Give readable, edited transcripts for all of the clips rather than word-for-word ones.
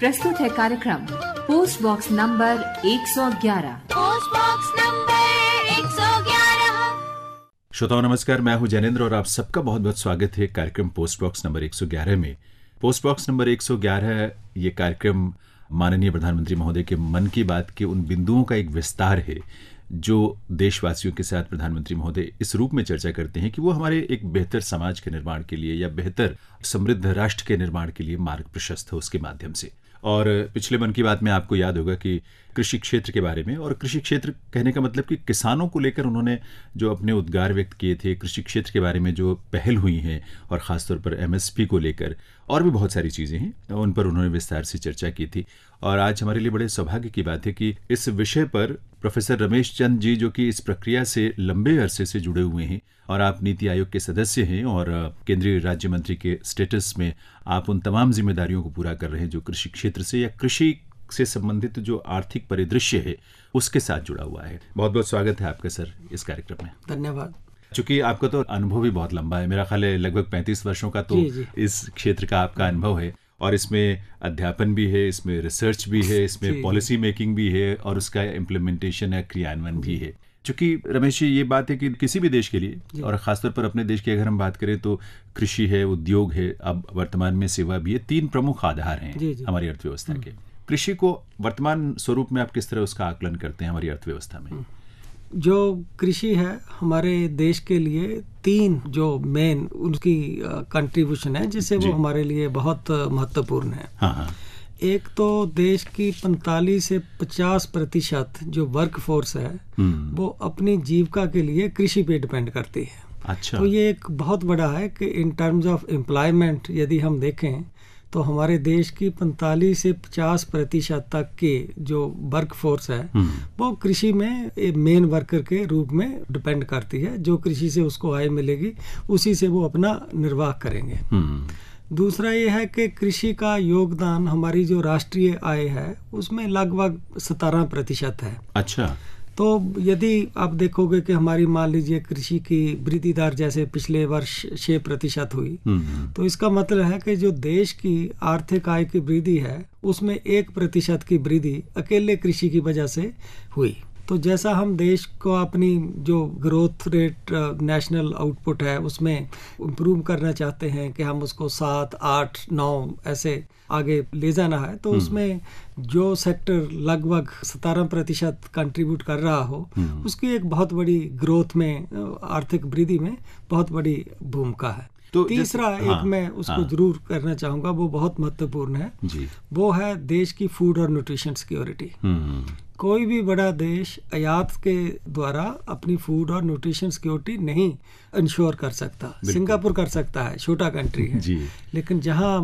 प्रस्तुत है कार्यक्रम post box number 111। Post box number 111। श्रोताओं नमस्कार, मैं हूं जैनेंद्र और आप सबका बहुत बहुत स्वागत है कार्यक्रम पोस्ट बॉक्स नंबर 111 में। पोस्ट बॉक्स नंबर 111 ये कार्यक्रम माननीय प्रधानमंत्री महोदय के मन की बात के उन बिंदुओं का एक विस्तार है जो देशवासियों के साथ प्रधानमंत्री महोदय इस रूप में चर्चा करते हैं कि वो हमारे एक बेहतर समाज के निर्माण के लिए या बेहतर समृद्ध राष्ट्र के निर्माण के लिए मार्ग प्रशस्त हो उसके माध्यम से। और पिछले मन की बात में आपको याद होगा कि कृषि क्षेत्र के बारे में, और कृषि क्षेत्र कहने का मतलब कि किसानों को लेकर उन्होंने जो अपने उद्गार व्यक्त किए थे, कृषि क्षेत्र के बारे में जो पहल हुई हैं और ख़ासतौर पर MSP को लेकर और भी बहुत सारी चीज़ें हैं, उन पर उन्होंने विस्तार से चर्चा की थी। और आज हमारे लिए बड़े सौभाग्य की बात है कि इस विषय पर प्रोफेसर रमेश चंद जी, जो कि इस प्रक्रिया से लंबे अरसे से जुड़े हुए हैं और आप नीति आयोग के सदस्य हैं और केंद्रीय राज्य मंत्री के स्टेटस में आप उन तमाम जिम्मेदारियों को पूरा कर रहे हैं जो कृषि क्षेत्र से या कृषि से संबंधित जो आर्थिक परिदृश्य है उसके साथ जुड़ा हुआ है। बहुत बहुत स्वागत है आपका सर इस कार्यक्रम में। धन्यवाद। चूंकि आपका तो अनुभव भी बहुत लंबा है, मेरा ख्याल है लगभग 35 वर्षों का तो जी। इस क्षेत्र का आपका अनुभव है और इसमें अध्यापन भी है, इसमें रिसर्च भी है, इसमें पॉलिसी मेकिंग भी है और उसका इम्प्लीमेंटेशन या क्रियान्वयन भी है। चूंकि रमेश जी ये बात है कि किसी भी देश के लिए और खासतौर पर अपने देश की अगर हम बात करें तो कृषि है, उद्योग है, अब वर्तमान में सेवा भी है, 3 प्रमुख आधार हैं हमारी अर्थव्यवस्था के। कृषि को वर्तमान स्वरूप में आप किस तरह उसका आकलन करते हैं हमारी अर्थव्यवस्था में? जो कृषि है हमारे देश के लिए 3 जो मेन उनकी कंट्रीब्यूशन है जिससे वो हमारे लिए बहुत महत्वपूर्ण है। हाँ। एक तो देश की 45 से 50% जो वर्क फोर्स है वो अपनी जीविका के लिए कृषि पे डिपेंड करती है। अच्छा। तो ये एक बहुत बड़ा है कि इन टर्म्स ऑफ एम्प्लॉयमेंट यदि हम देखें तो हमारे देश की 45 से 50% तक के जो वर्क फोर्स है वो कृषि में मेन वर्कर के रूप में डिपेंड करती है। जो कृषि से उसको आय मिलेगी उसी से वो अपना निर्वाह करेंगे। दूसरा ये है कि कृषि का योगदान हमारी जो राष्ट्रीय आय है उसमें लगभग 17% है। अच्छा। तो यदि आप देखोगे कि हमारी मान लीजिए कृषि की वृद्धि दर जैसे पिछले वर्ष 6% हुई, तो इसका मतलब है कि जो देश की आर्थिक आय की वृद्धि है उसमें 1% की वृद्धि अकेले कृषि की वजह से हुई। तो जैसा हम देश को अपनी जो ग्रोथ रेट नेशनल आउटपुट है उसमें इम्प्रूव करना चाहते हैं कि हम उसको 7, 8, 9 ऐसे आगे ले जाना है, तो उसमें जो सेक्टर लगभग 17% कंट्रीब्यूट कर रहा हो उसकी एक बहुत बड़ी ग्रोथ में, आर्थिक वृद्धि में बहुत बड़ी भूमिका है। तो तीसरा एक मैं उसको जरूर करना चाहूँगा, वो बहुत महत्वपूर्ण है जी। वो है देश की फूड और न्यूट्रिशन सिक्योरिटी। कोई भी बड़ा देश आयात के द्वारा अपनी फूड और न्यूट्रिशन सिक्योरिटी नहीं इंश्योर कर सकता। सिंगापुर कर सकता है, छोटा कंट्री है जी। लेकिन जहाँ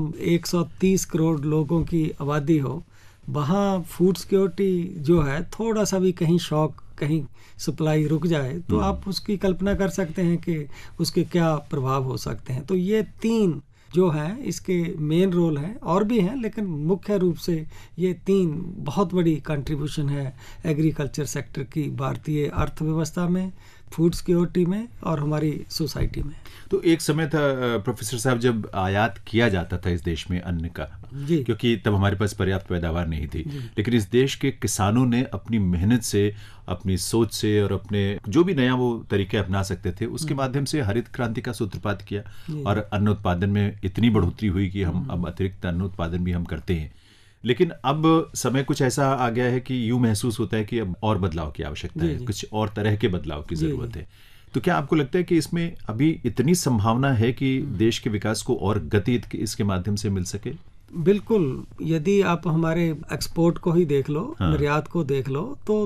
130 करोड़ लोगों की आबादी हो वहाँ फूड सिक्योरिटी जो है थोड़ा सा भी कहीं शॉक, कहीं सप्लाई रुक जाए तो आप उसकी कल्पना कर सकते हैं कि उसके क्या प्रभाव हो सकते हैं। तो ये 3 जो है इसके मेन रोल हैं, और भी हैं लेकिन मुख्य रूप से ये 3 बहुत बड़ी कंट्रीब्यूशन है एग्रीकल्चर सेक्टर की भारतीय अर्थव्यवस्था में, फूड सिक्योरिटी में और हमारी सोसाइटी में। तो एक समय था प्रोफेसर साहब जब आयात किया जाता था इस देश में अन्न का, क्योंकि तब हमारे पास पर्याप्त पैदावार नहीं थी, लेकिन इस देश के किसानों ने अपनी मेहनत से, अपनी सोच से और अपने जो भी नया वो तरीके अपना सकते थे उसके माध्यम से हरित क्रांति का सूत्रपात किया और अन्न उत्पादन में इतनी बढ़ोतरी हुई कि हम अब अतिरिक्त अन्न उत्पादन भी हम करते हैं। लेकिन अब समय कुछ ऐसा आ गया है कि यूं महसूस होता है कि अब और बदलाव की आवश्यकता है, कुछ और तरह के बदलाव की जरूरत है। तो क्या आपको लगता है कि इसमें अभी इतनी संभावना है कि देश के विकास को और गति इसके माध्यम से मिल सके? बिल्कुल। यदि आप हमारे एक्सपोर्ट को ही देख लो, निर्यात को देख लो, तो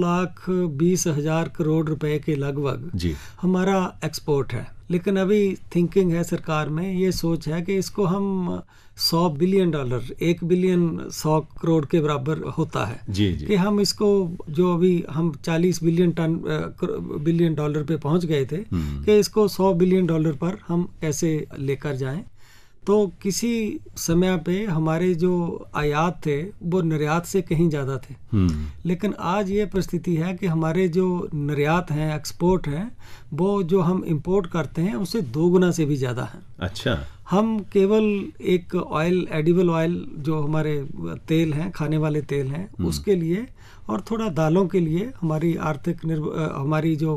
2,20,000 करोड़ रुपए के लगभग हमारा एक्सपोर्ट है। लेकिन अभी थिंकिंग है सरकार में, ये सोच है कि इसको हम $100 बिलियन, 1 बिलियन 100 करोड़ के बराबर होता है कि हम इसको, जो अभी हम 40 बिलियन डॉलर पे पहुंच गए थे, कि इसको $100 बिलियन पर हम कैसे लेकर जाएं। तो किसी समय पे हमारे जो आयात थे वो निर्यात से कहीं ज़्यादा थे, लेकिन आज ये परिस्थिति है कि हमारे जो निर्यात हैं, एक्सपोर्ट हैं, वो जो हम इंपोर्ट करते हैं उससे 2 गुना से भी ज़्यादा है। अच्छा। हम केवल एक ऑयल, एडिबल ऑयल जो हमारे तेल हैं, खाने वाले तेल हैं, उसके लिए और थोड़ा दालों के लिए हमारी हमारी जो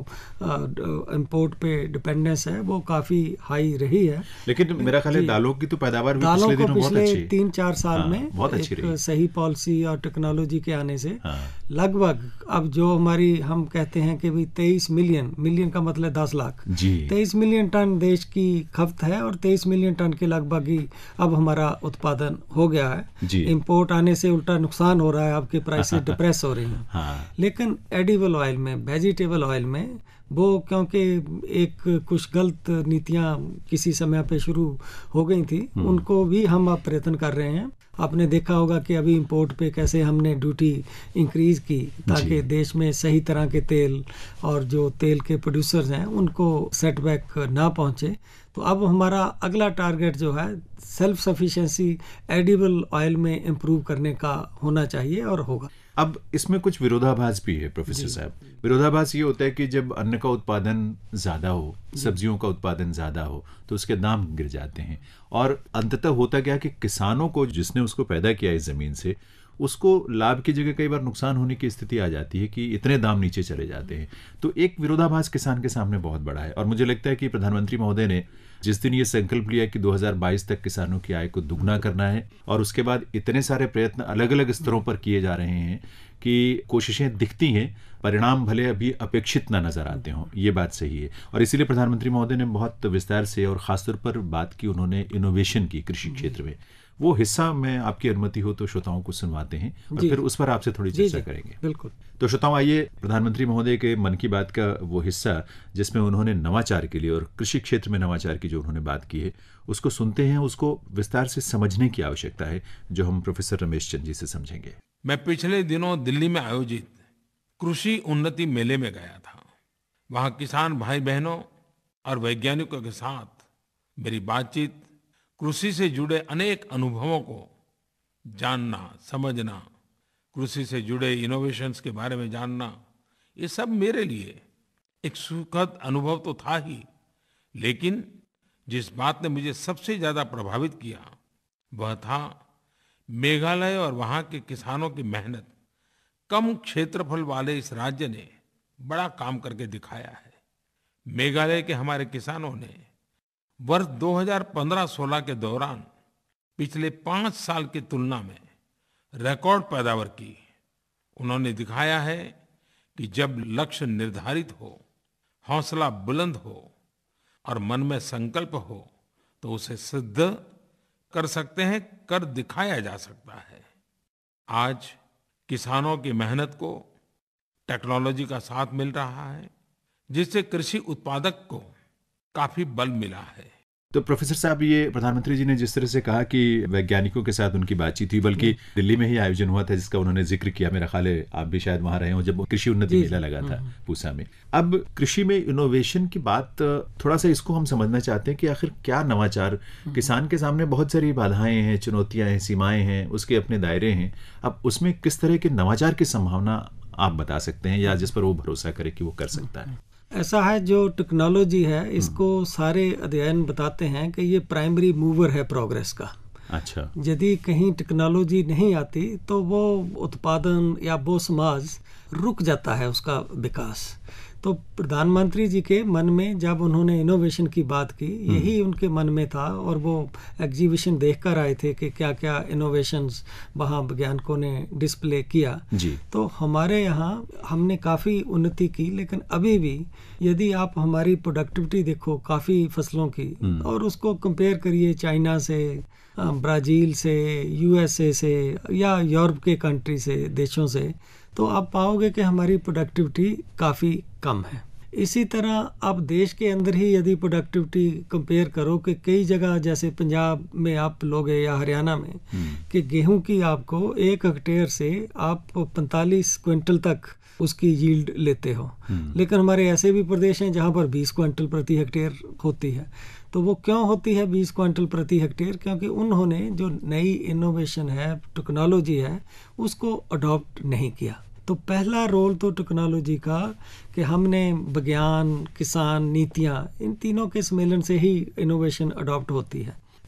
इंपोर्ट पे डिपेंडेंस है वो काफ़ी हाई रही है। लेकिन मेरा ख्याल है दालों की तो पैदावार भी पिछले दिनों बहुत अच्छी है। 3-4 साल में बहुत अच्छी रही। सही पॉलिसी और टेक्नोलॉजी के आने से लगभग अब जो हमारी हम कहते हैं कि भाई 23 मिलियन का मतलब 10 लाख, 23 मिलियन टन देश की खपत है और 23 मिलियन टन के लगभग ही अब हमारा उत्पादन हो गया है। इंपोर्ट आने से उल्टा नुकसान हो रहा है, आपके प्राइसेस डिप्रेस हो रही हैं। लेकिन एडिबल ऑयल में, वेजिटेबल ऑयल में वो क्योंकि एक कुछ गलत नीतियां किसी समय पे शुरू हो गई थी, उनको भी हम अब प्रयत्न कर रहे हैं। आपने देखा होगा कि अभी इंपोर्ट पे कैसे हमने ड्यूटी इंक्रीज की ताकि देश में सही तरह के तेल और जो तेल के प्रोड्यूसर्स हैं उनको सेटबैक ना पहुंचे। तो अब हमारा अगला टारगेट जो है सेल्फ सफिशिएंसी एडिबल ऑयल में इम्प्रूव करने का होना चाहिए और होगा। अब इसमें कुछ विरोधाभास भी है प्रोफेसर साहब। विरोधाभास ये होता है कि जब अन्न का उत्पादन ज़्यादा हो, सब्जियों का उत्पादन ज़्यादा हो, तो उसके दाम गिर जाते हैं और अंततः होता क्या कि किसानों को, जिसने उसको पैदा किया इस ज़मीन से, उसको लाभ की जगह कई बार नुकसान होने की स्थिति आ जाती है कि इतने दाम नीचे चले जाते हैं। तो एक विरोधाभास किसान के सामने बहुत बड़ा है और मुझे लगता है कि प्रधानमंत्री महोदय ने जिस दिन ये संकल्प लिया कि 2022 तक किसानों की आय को दुगना करना है और उसके बाद इतने सारे प्रयत्न अलग अलग स्तरों पर किए जा रहे हैं कि कोशिशें दिखती हैं, परिणाम भले अभी अपेक्षित ना नजर आते हों, ये बात सही है। और इसीलिए प्रधानमंत्री महोदय ने बहुत विस्तार से और खासतौर पर बात की उन्होंने इनोवेशन की कृषि क्षेत्र में। वो हिस्सा में आपकी अनुमति हो तो श्रोताओं को सुनवाते हैं और फिर उस पर आपसे थोड़ी चर्चा करेंगे। बिल्कुल। तो श्रोताओं, आइए प्रधानमंत्री महोदय के मन की बात का वो हिस्सा जिसमें उन्होंने नवाचार के लिए और कृषि क्षेत्र में नवाचार की जो उन्होंने बात की है उसको सुनते हैं। उसको विस्तार से समझने की आवश्यकता है जो हम प्रोफेसर रमेश चंद जी से समझेंगे। मैं पिछले दिनों दिल्ली में आयोजित कृषि उन्नति मेले में गया था। वहाँ किसान भाई बहनों और वैज्ञानिकों के साथ मेरी बातचीत कृषि से जुड़े अनेक अनुभवों को जानना, समझना, कृषि से जुड़े इनोवेशंस के बारे में जानना, ये सब मेरे लिए एक सुखद अनुभव तो था ही, लेकिन जिस बात ने मुझे सबसे ज़्यादा प्रभावित किया वह था मेघालय और वहाँ के किसानों की मेहनत। कम क्षेत्रफल वाले इस राज्य ने बड़ा काम करके दिखाया है। मेघालय के हमारे किसानों ने वर्ष 2015-16 के दौरान पिछले 5 साल की तुलना में रिकॉर्ड पैदावार की। उन्होंने दिखाया है कि जब लक्ष्य निर्धारित हो, हौसला बुलंद हो और मन में संकल्प हो तो उसे सिद्ध कर सकते हैं, कर दिखाया जा सकता है। आज किसानों की मेहनत को टेक्नोलॉजी का साथ मिल रहा है, जिससे कृषि उत्पादक को काफी बल मिला है। तो प्रोफेसर साहब, ये प्रधानमंत्री जी ने जिस तरह से कहा कि वैज्ञानिकों के साथ उनकी बातचीत हुई, बल्कि दिल्ली में ही आयोजन हुआ था जिसका उन्होंने जिक्र किया, मेरा ख्याल है आप भी शायद वहां रहे हो जब कृषि उन्नति मेला लगा था पूसा में। अब कृषि में इनोवेशन की बात, थोड़ा सा इसको हम समझना चाहते हैं कि आखिर क्या नवाचार। किसान के सामने बहुत सारी बाधाएं हैं, चुनौतियां हैं, सीमाएं हैं, उसके अपने दायरे हैं। अब उसमें किस तरह के नवाचार की संभावना आप बता सकते हैं या जिस पर वो भरोसा करे कि वो कर सकता है? ऐसा है, जो टेक्नोलॉजी है इसको सारे अध्ययन बताते हैं कि ये प्राइमरी मूवर है प्रोग्रेस का। अच्छा। यदि कहीं टेक्नोलॉजी नहीं आती तो वो उत्पादन या वो समाज रुक जाता है, उसका विकास। तो प्रधानमंत्री जी के मन में जब उन्होंने इनोवेशन की बात की, यही उनके मन में था और वो एग्जीबिशन देख कर आए थे कि क्या क्या इनोवेशंस वहाँ वैज्ञानिकों ने डिस्प्ले किया जी। तो हमारे यहाँ हमने काफ़ी उन्नति की, लेकिन अभी भी यदि आप हमारी प्रोडक्टिविटी देखो काफ़ी फसलों की और उसको कंपेयर करिए चाइना से, ब्राज़ील से, यूएसए से या यूरोप के कंट्री से, देशों से, तो आप पाओगे कि हमारी प्रोडक्टिविटी काफ़ी कम है। इसी तरह आप देश के अंदर ही यदि प्रोडक्टिविटी कंपेयर करो कि कई जगह जैसे पंजाब में आप लोगे या हरियाणा में कि गेहूं की आपको 1 हेक्टेयर से आप 45 क्विंटल तक उसकी यील्ड लेते हो, लेकिन हमारे ऐसे भी प्रदेश हैं जहां पर 20 क्विंटल प्रति हेक्टेयर होती है। तो वो क्यों होती है 20 क्विंटल प्रति हेक्टेयर? क्योंकि उन्होंने जो नई इनोवेशन है, टेक्नोलॉजी है, उसको अडॉप्ट नहीं किया। तो पहला रोल तो टेक्नोलॉजी का कि हमने विज्ञान, किसान, नीतियाँ, इन तीनों के सम्मेलन से ही इनोवेशन अडॉप्ट होती है।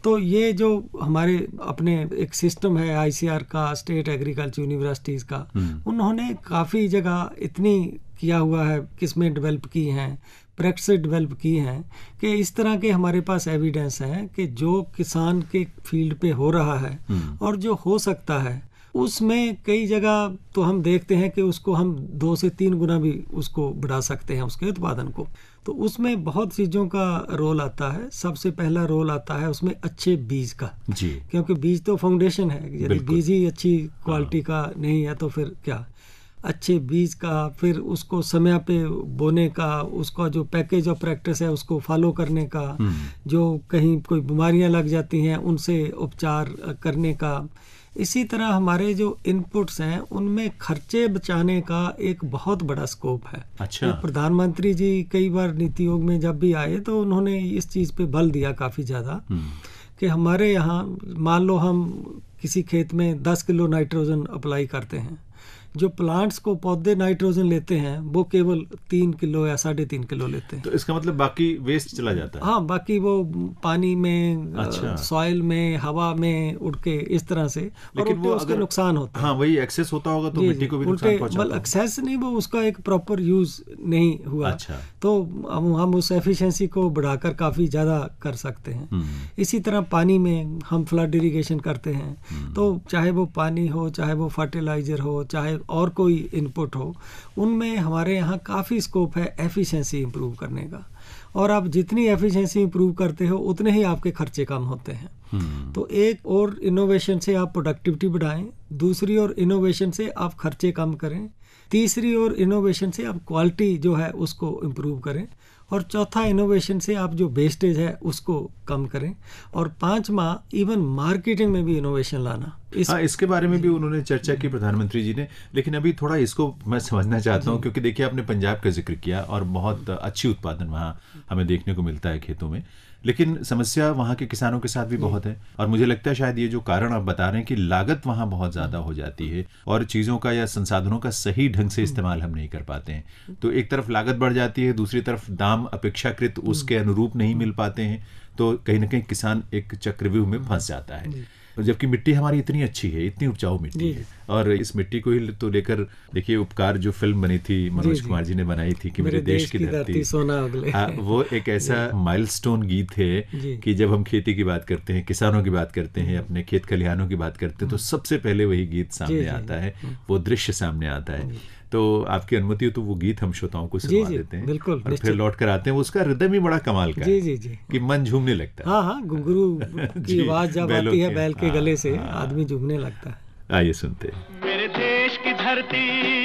तो ये जो हमारे अपने एक सिस्टम है ICR का, स्टेट एग्रीकल्चर यूनिवर्सिटीज का, उन्होंने काफ़ी जगह इतनी किया हुआ है, किस्में डेवलप की हैं, प्रैक्टिस डेवलप की हैं कि इस तरह के हमारे पास एविडेंस हैं कि जो किसान के फील्ड पे हो रहा है और जो हो सकता है, उसमें कई जगह तो हम देखते हैं कि उसको हम 2 से 3 गुना भी उसको बढ़ा सकते हैं, उसके उत्पादन को। तो उसमें बहुत चीज़ों का रोल आता है। सबसे पहला रोल आता है उसमें अच्छे बीज का जी, क्योंकि बीज तो फाउंडेशन है। यदि बीज ही अच्छी क्वालिटी का नहीं है तो फिर क्या। अच्छे बीज का, फिर उसको समय पे बोने का, उसका जो पैकेज ऑफ प्रैक्टिस है उसको फॉलो करने का, जो कहीं कोई बीमारियां लग जाती हैं उनसे उपचार करने का। इसी तरह हमारे जो इनपुट्स हैं उनमें खर्चे बचाने का एक बहुत बड़ा स्कोप है। अच्छा। तो प्रधानमंत्री जी कई बार नीति आयोग में जब भी आए तो उन्होंने इस चीज़ पे बल दिया काफ़ी ज़्यादा कि हमारे यहाँ मान लो हम किसी खेत में 10 किलो नाइट्रोजन अप्लाई करते हैं, जो प्लांट्स को पौधे नाइट्रोजन लेते हैं वो केवल 3 किलो या 3.5 किलो लेते हैं। तो इसका मतलब बाकी वेस्ट चला जाता है? हाँ, बाकी वो पानी में, अच्छा, सॉइल में, हवा में उड़ के इस तरह से, लेकिन वो उसका नुकसान होता है। हाँ, वही एक्सेस होता होगा तो मिट्टी को भी नुकसान पहुंचाता होगा। एक्सेस नहीं, वो उसका एक प्रॉपर यूज नहीं हुआ। अच्छा। तो हम उस एफिशिएंसी को बढ़ाकर काफी ज्यादा कर सकते हैं। इसी तरह पानी में हम फ्लड इरिगेशन करते हैं, तो चाहे वो पानी हो, चाहे वो फर्टिलाइजर हो, चाहे और कोई इनपुट हो, उनमें हमारे यहाँ काफ़ी स्कोप है एफिशिएंसी इंप्रूव करने का। और आप जितनी एफिशिएंसी इंप्रूव करते हो उतने ही आपके खर्चे कम होते हैं। तो एक और इनोवेशन से आप प्रोडक्टिविटी बढ़ाएं, दूसरी और इनोवेशन से आप खर्चे कम करें, तीसरी और इनोवेशन से आप क्वालिटी जो है उसको इम्प्रूव करें, और चौथा इनोवेशन से आप जो वेस्टेज है उसको कम करें, और पांचवा इवन मार्केटिंग में भी इनोवेशन लाना। इसके बारे में भी उन्होंने चर्चा की प्रधानमंत्री जी ने। लेकिन अभी थोड़ा इसको मैं समझना चाहता हूँ, क्योंकि देखिए आपने पंजाब का जिक्र किया और बहुत अच्छी उत्पादन वहाँ हमें देखने को मिलता है खेतों में, लेकिन समस्या वहाँ के किसानों के साथ भी बहुत है। और मुझे लगता है शायद ये जो कारण आप बता रहे हैं कि लागत वहाँ बहुत ज़्यादा हो जाती है और चीज़ों का या संसाधनों का सही ढंग से इस्तेमाल हम नहीं कर पाते हैं। तो एक तरफ लागत बढ़ जाती है, दूसरी तरफ दाम अपेक्षाकृत उसके अनुरूप नहीं मिल पाते हैं, तो कहीं ना कहीं किसान एक चक्रव्यूह में फंस जाता है। जबकि मिट्टी हमारी इतनी अच्छी है, इतनी उपजाऊ मिट्टी है, और इस मिट्टी को ही तो लेकर देखिए उपकार जो फिल्म बनी थी, मनोज कुमार जी ने बनाई थी कि मेरे देश की धरती सोना उगले, वो एक ऐसा माइलस्टोन गीत है कि जब हम खेती की बात करते हैं, किसानों की बात करते हैं, अपने खेत खलिहानों की बात करते हैं, तो सबसे पहले वही गीत सामने आता है, वो दृश्य सामने आता है। तो आपकी अनुमति हो तो वो गीत हम श्रोताओं को सुना देते हैं, बिल्कुल, और फिर लौट कर आते हैं। उसका रिदम ही बड़ा कमाल का है कि मन झूमने लगता है। हाँ, घुंघरू की आवाज जब आती है बैल के गले से, आदमी झूमने लगता है। आइए सुनते हैं। मेरे देश की धरती,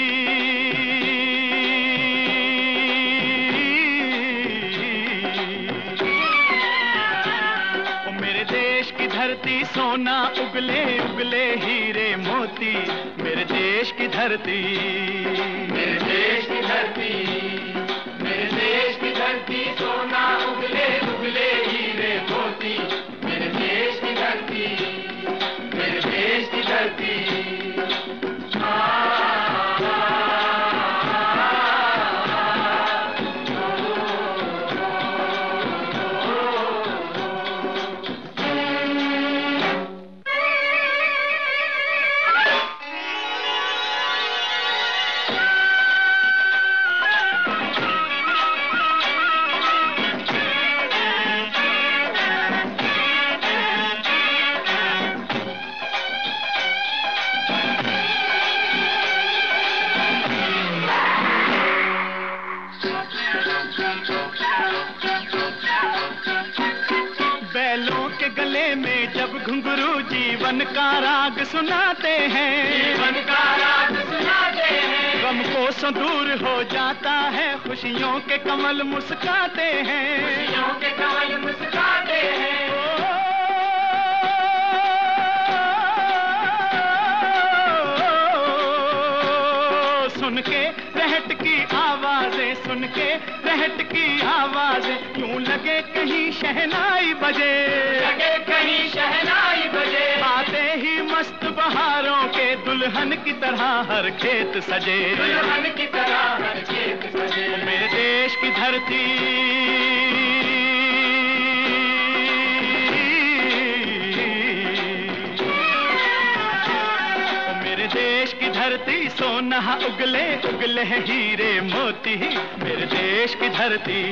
मेरे देश की धरती सोना उगले उगले हीरे मोती, मेरे देश की धरती, मेरे देश की धरती, मेरे देश की धरती सोना उगले उगले हीरे मोती, मेरे देश की धरती, मेरे देश की धरती। घुंघरू जीवन का राग सुनाते हैं, जीवन का राग सुनाते हैं, गम को दूर हो जाता है, खुशियों के कमल मुस्काते हैं, खुशियों के कमल मुस्काते हैं। सुन के रहट की आवाजें, सुन के रहट की आवाजें, यूं लगे कहीं शहनाई बजे, लगे कहीं शहनाई बजे, आते ही मस्त बहारों के दुल्हन की तरह हर खेत सजे, दुल्हन की तरह हर खेत सजे। मेरे देश की धरती, धरती, सोना उगले उगले हीरे मोती, मेरे देश की धरती,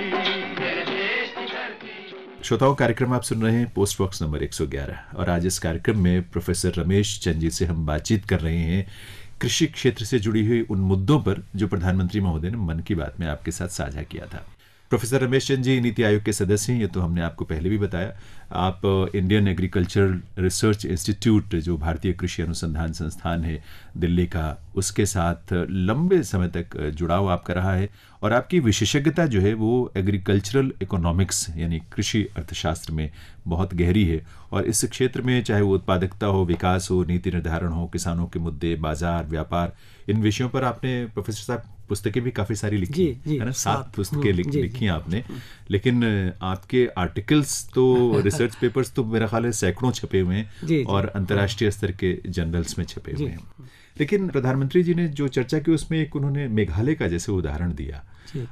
मेरे देश की धरती। श्रोताओं, कार्यक्रम आप सुन रहे हैं पोस्ट बॉक्स नंबर 111 और आज इस कार्यक्रम में प्रोफेसर रमेश चंद जी से हम बातचीत कर रहे हैं कृषि क्षेत्र से जुड़ी हुई उन मुद्दों पर जो प्रधानमंत्री महोदय ने मन की बात में आपके साथ साझा किया था। प्रोफेसर रमेश चंद जी नीति आयोग के सदस्य हैं, ये तो हमने आपको पहले भी बताया। आप इंडियन एग्रीकल्चरल रिसर्च इंस्टीट्यूट, जो भारतीय कृषि अनुसंधान संस्थान है दिल्ली का, उसके साथ लंबे समय तक जुड़ाव आपका रहा है और आपकी विशेषज्ञता जो है वो एग्रीकल्चरल इकोनॉमिक्स यानी कृषि अर्थशास्त्र में बहुत गहरी है। और इस क्षेत्र में चाहे वो उत्पादकता हो, विकास हो, नीति निर्धारण हो, किसानों के मुद्दे, बाजार, व्यापार, इन विषयों पर आपने प्रोफेसर साहब पुस्तकें भी काफी सारी लिखी है ना, 7 पुस्तकें लिखी हैं आपने। लेकिन आपके आर्टिकल्स तो रिसर्च पेपर्स तो मेरा ख्याल है सैकड़ों छपे हुए हैं और अंतर्राष्ट्रीय स्तर के जर्नल्स में छपे हुए हैं। लेकिन प्रधानमंत्री जी ने जो चर्चा की उसमें एक उन्होंने मेघालय का जैसे उदाहरण दिया।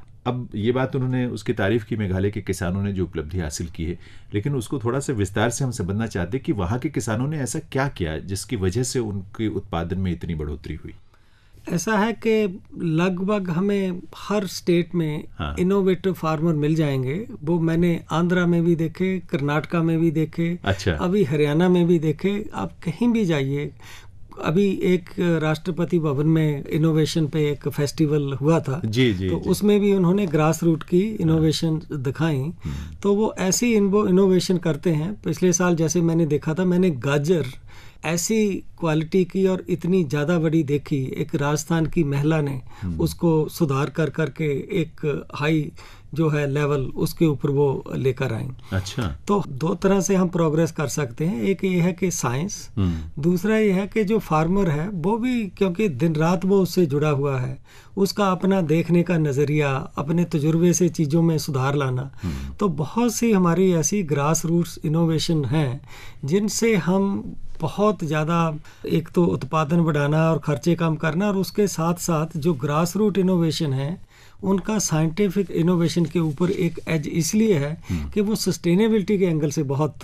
अब ये बात उन्होंने उसकी तारीफ की, मेघालय के किसानों ने जो उपलब्धि हासिल की है, लेकिन उसको थोड़ा सा विस्तार से हम समझना चाहते हैं कि वहाँ के किसानों ने ऐसा क्या किया जिसकी वजह से उनके उत्पादन में इतनी बढ़ोतरी हुई। ऐसा है कि लगभग हमें हर स्टेट में इनोवेटिव फार्मर मिल जाएंगे। वो मैंने आंध्रा में भी देखे, कर्नाटका में भी देखे, अभी हरियाणा में भी देखे। आप कहीं भी जाइए, अभी एक राष्ट्रपति भवन में इनोवेशन पे एक फेस्टिवल हुआ था, तो उसमें भी उन्होंने ग्रास रूट की इनोवेशन दिखाई। तो वो ऐसी इनोवेशन करते हैं। पिछले साल जैसे मैंने देखा था, मैंने गाजर ऐसी क्वालिटी की और इतनी ज़्यादा बड़ी देखी, एक राजस्थान की महिला ने उसको सुधार कर करके एक हाई जो है लेवल उसके ऊपर वो लेकर आई। अच्छा, तो 2 तरह से हम प्रोग्रेस कर सकते हैं। एक ये है कि साइंस, दूसरा ये है कि जो फार्मर है वो भी, क्योंकि दिन रात वो उससे जुड़ा हुआ है, उसका अपना देखने का नज़रिया, अपने तजुर्बे से चीज़ों में सुधार लाना। तो बहुत सी हमारी ऐसी ग्रास रूट्स इनोवेशन हैं जिनसे हम बहुत ज़्यादा एक तो उत्पादन बढ़ाना और खर्चे कम करना, और उसके साथ साथ जो ग्रास रूट इनोवेशन है उनका साइंटिफिक इनोवेशन के ऊपर एक एज इसलिए है कि वो सस्टेनेबिलिटी के एंगल से बहुत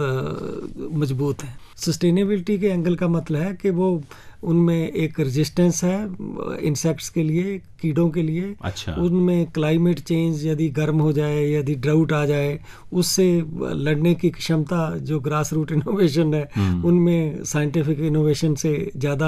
मजबूत है। सस्टेनेबिलिटी के एंगल का मतलब है कि वो उनमें एक रेजिस्टेंस है इंसेक्ट्स के लिए, कीड़ों के लिए। अच्छा। उनमें क्लाइमेट चेंज यदि गर्म हो जाए, यदि ड्राउट आ जाए, उससे लड़ने की क्षमता जो ग्रास रूट इनोवेशन है उनमें साइंटिफिक इनोवेशन से ज़्यादा